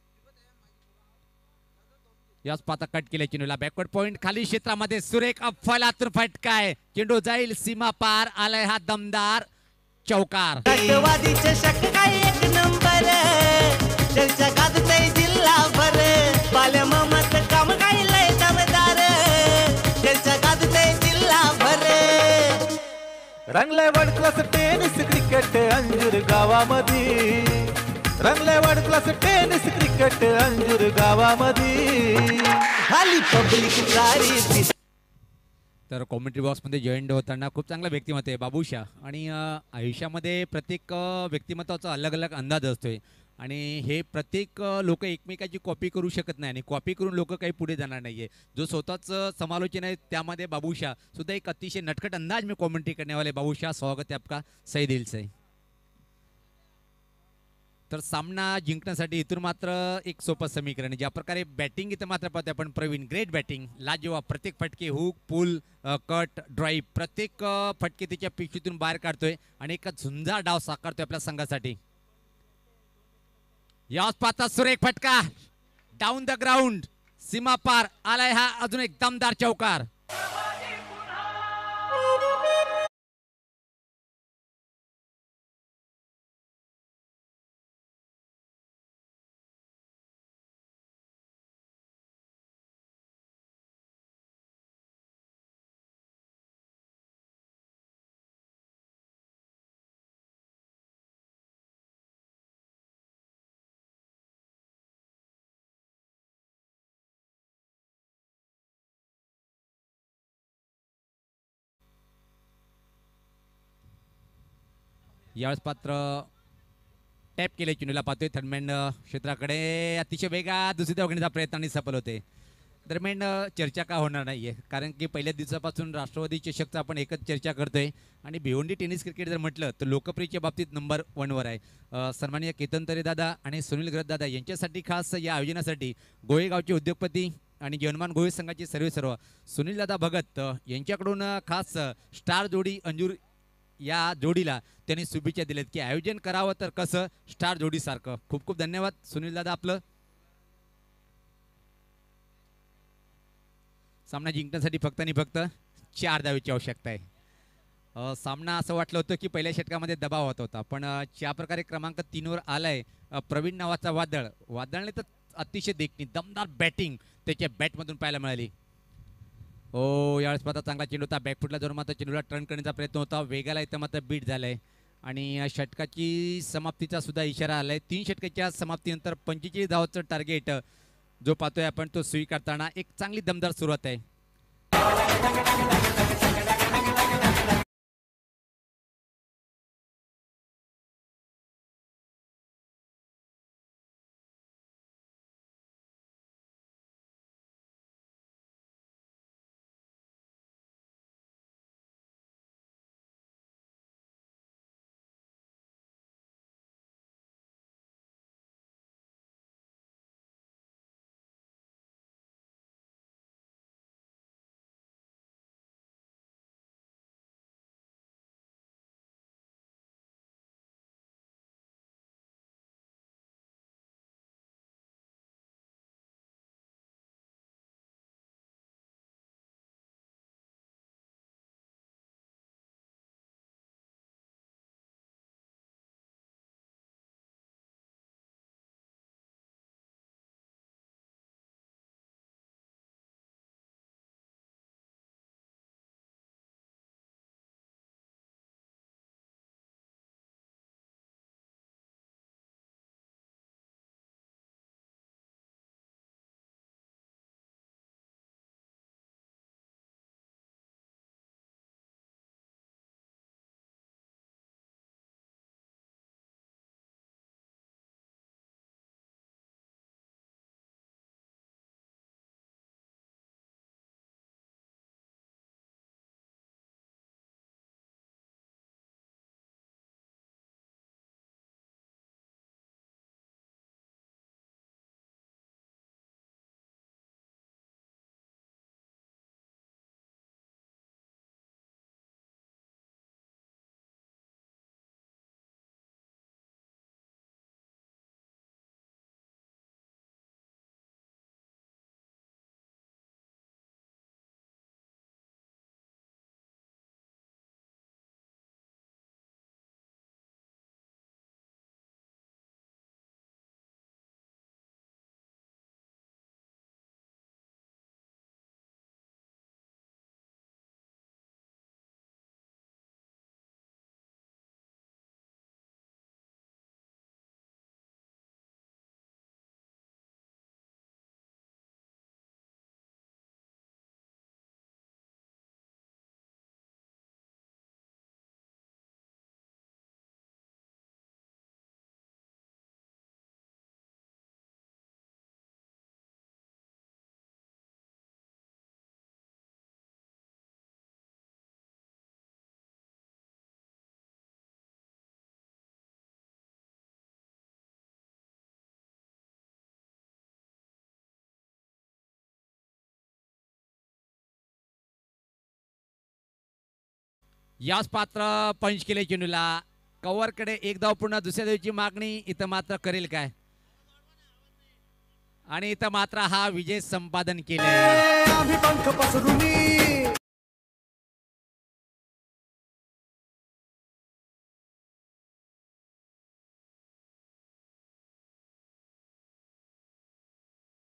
याच पाता कट केल्या चेंडूला बॅकवर्ड पॉइंट खाली क्षेत्रामध्ये सुरेख अफलातून फटकाय. चेंडू जाईल सीमा पार. आलाय हा दमदार चौकार. राष्ट्रवादी चषक काय एक नंबर चर्चा गाजतय जिल्हाभर पाल्या मामाचं काम काय लय दमदार चर्चा गाजतय जिल्हाभर. रंगले world class tennis cricket Anjur गावामध्ये. रंगले world class tennis cricket Anjur गावामध्ये. खाली पब्लिक सारी दिस तर कॉमेंट्री बॉक्समध्ये जॉईन होताना खूप चांगला व्यक्तिमत्व आहे बाबूशा. आणि अ, आयुष्यामध्ये प्रत्येक अ, व्यक्तिमत्वाचा अलग अलग अंदाज असतोय आणि हे प्रत्येक लोक एकमेकाची कॉपी करू शकत नाही आणि कॉपी करून लोक काही पुढे जाणार नाहीये. जो स्वतःच समालोचन आहे त्यामध्ये बाबूशा सुद्धा एक अतिशय नटखट अंदाज में कॉमेंट्री करने वाले बाबूशा, स्वागत है आपका सही दिल से. तर सामना जिंकण्यासाठी इथून मात्र एक सोपं समीकरण आहे. ज्या प्रकारे बॅटिंग इथं मात्र पाहतोय आपण प्रवीण, ग्रेट बॅटिंग, लाजवाब. प्रत्येक फटके हुक पुल कट ड्राईव्ह प्रत्येक अ, फटके त्याच्या पिशवीतून बाहेर काढतोय आणि एक झुंजार डाव साकारतोय आपल्या संघासाठी. याच पाहता सुरेख फटका डाऊन द ग्राउंड सीमा पार. आलाय हा अजून एक दमदार चौकार. यावेळेस पात्र टॅप केले चेंडूला पाहतोय थर्डमॅन क्षेत्राकडे अतिशय वेगात दुसरी धाव घेण्याचा प्रयत्न आणि सफल होते. दरम्यान अ, चर्चा का होणार नाहीये कारण की पहिल्या दिवसापासून राष्ट्रवादी चषकचा आपण एकच चर्चा करतोय आणि भिवंडी टेनिस क्रिकेट जर म्हटलं तर लोकप्रियतेच्या बाबतीत नंबर वनवर आहे. अ, सन्माननीय केतन तरे दादा आणि सुनील ग्रत दादा यांच्यासाठी खास या आयोजनासाठी गोळेगावचे उद्योगपती आणि जनमान गोळे संघाचे सर्व सर्व सुनील दादा भगत अ, यांच्याकडून अ, खास अ, स्टार जोडी अंजूर या जोडीला त्यांनी शुभेच्छा दिल्यात की आयोजन करावं तर कसं स्टार जोडीसारखं. खूप खूप धन्यवाद सुनील दादा आपलं. सामना जिंकण्यासाठी फक्त आणि फक्त चार धावेची आवश्यकता आहे. अ, सामना असं वाटलं होतं की पहिल्या षटकामध्ये दबाव होत होता पण अ, ज्या प्रकारे क्रमांक तीनवर आलाय अ, प्रवीण नावाचा वादळ वादळने तर अतिशय देखणी दमदार बॅटिंग त्याच्या बॅटमधून पाहायला मिळाली. हो यावेळेस मात्र चांगला चेंडू होता बॅकफुटला जाऊन मात्र चेंडूला टर्न करण्याचा प्रयत्न होता. वेगाला इथं मात्र बीट झालाय आणि या षटकाची समाप्तीचा सुद्धा इशारा आलाय. तीन षटकाच्या समाप्तीनंतर पंचेचाळीस धावाचं टार्गेट जो पाहतोय आपण तो स्वीकारताना एक चांगली दमदार सुरुवात आहे. याच पात्र पंच केले चेंडूला. कव्हरकडे एक धाव पूर्ण. दुसऱ्या धावची मागणी इथं मात्र करेल काय आणि इथं मात्र हा विजय संपादन केले. आम्ही पंख पसरुनी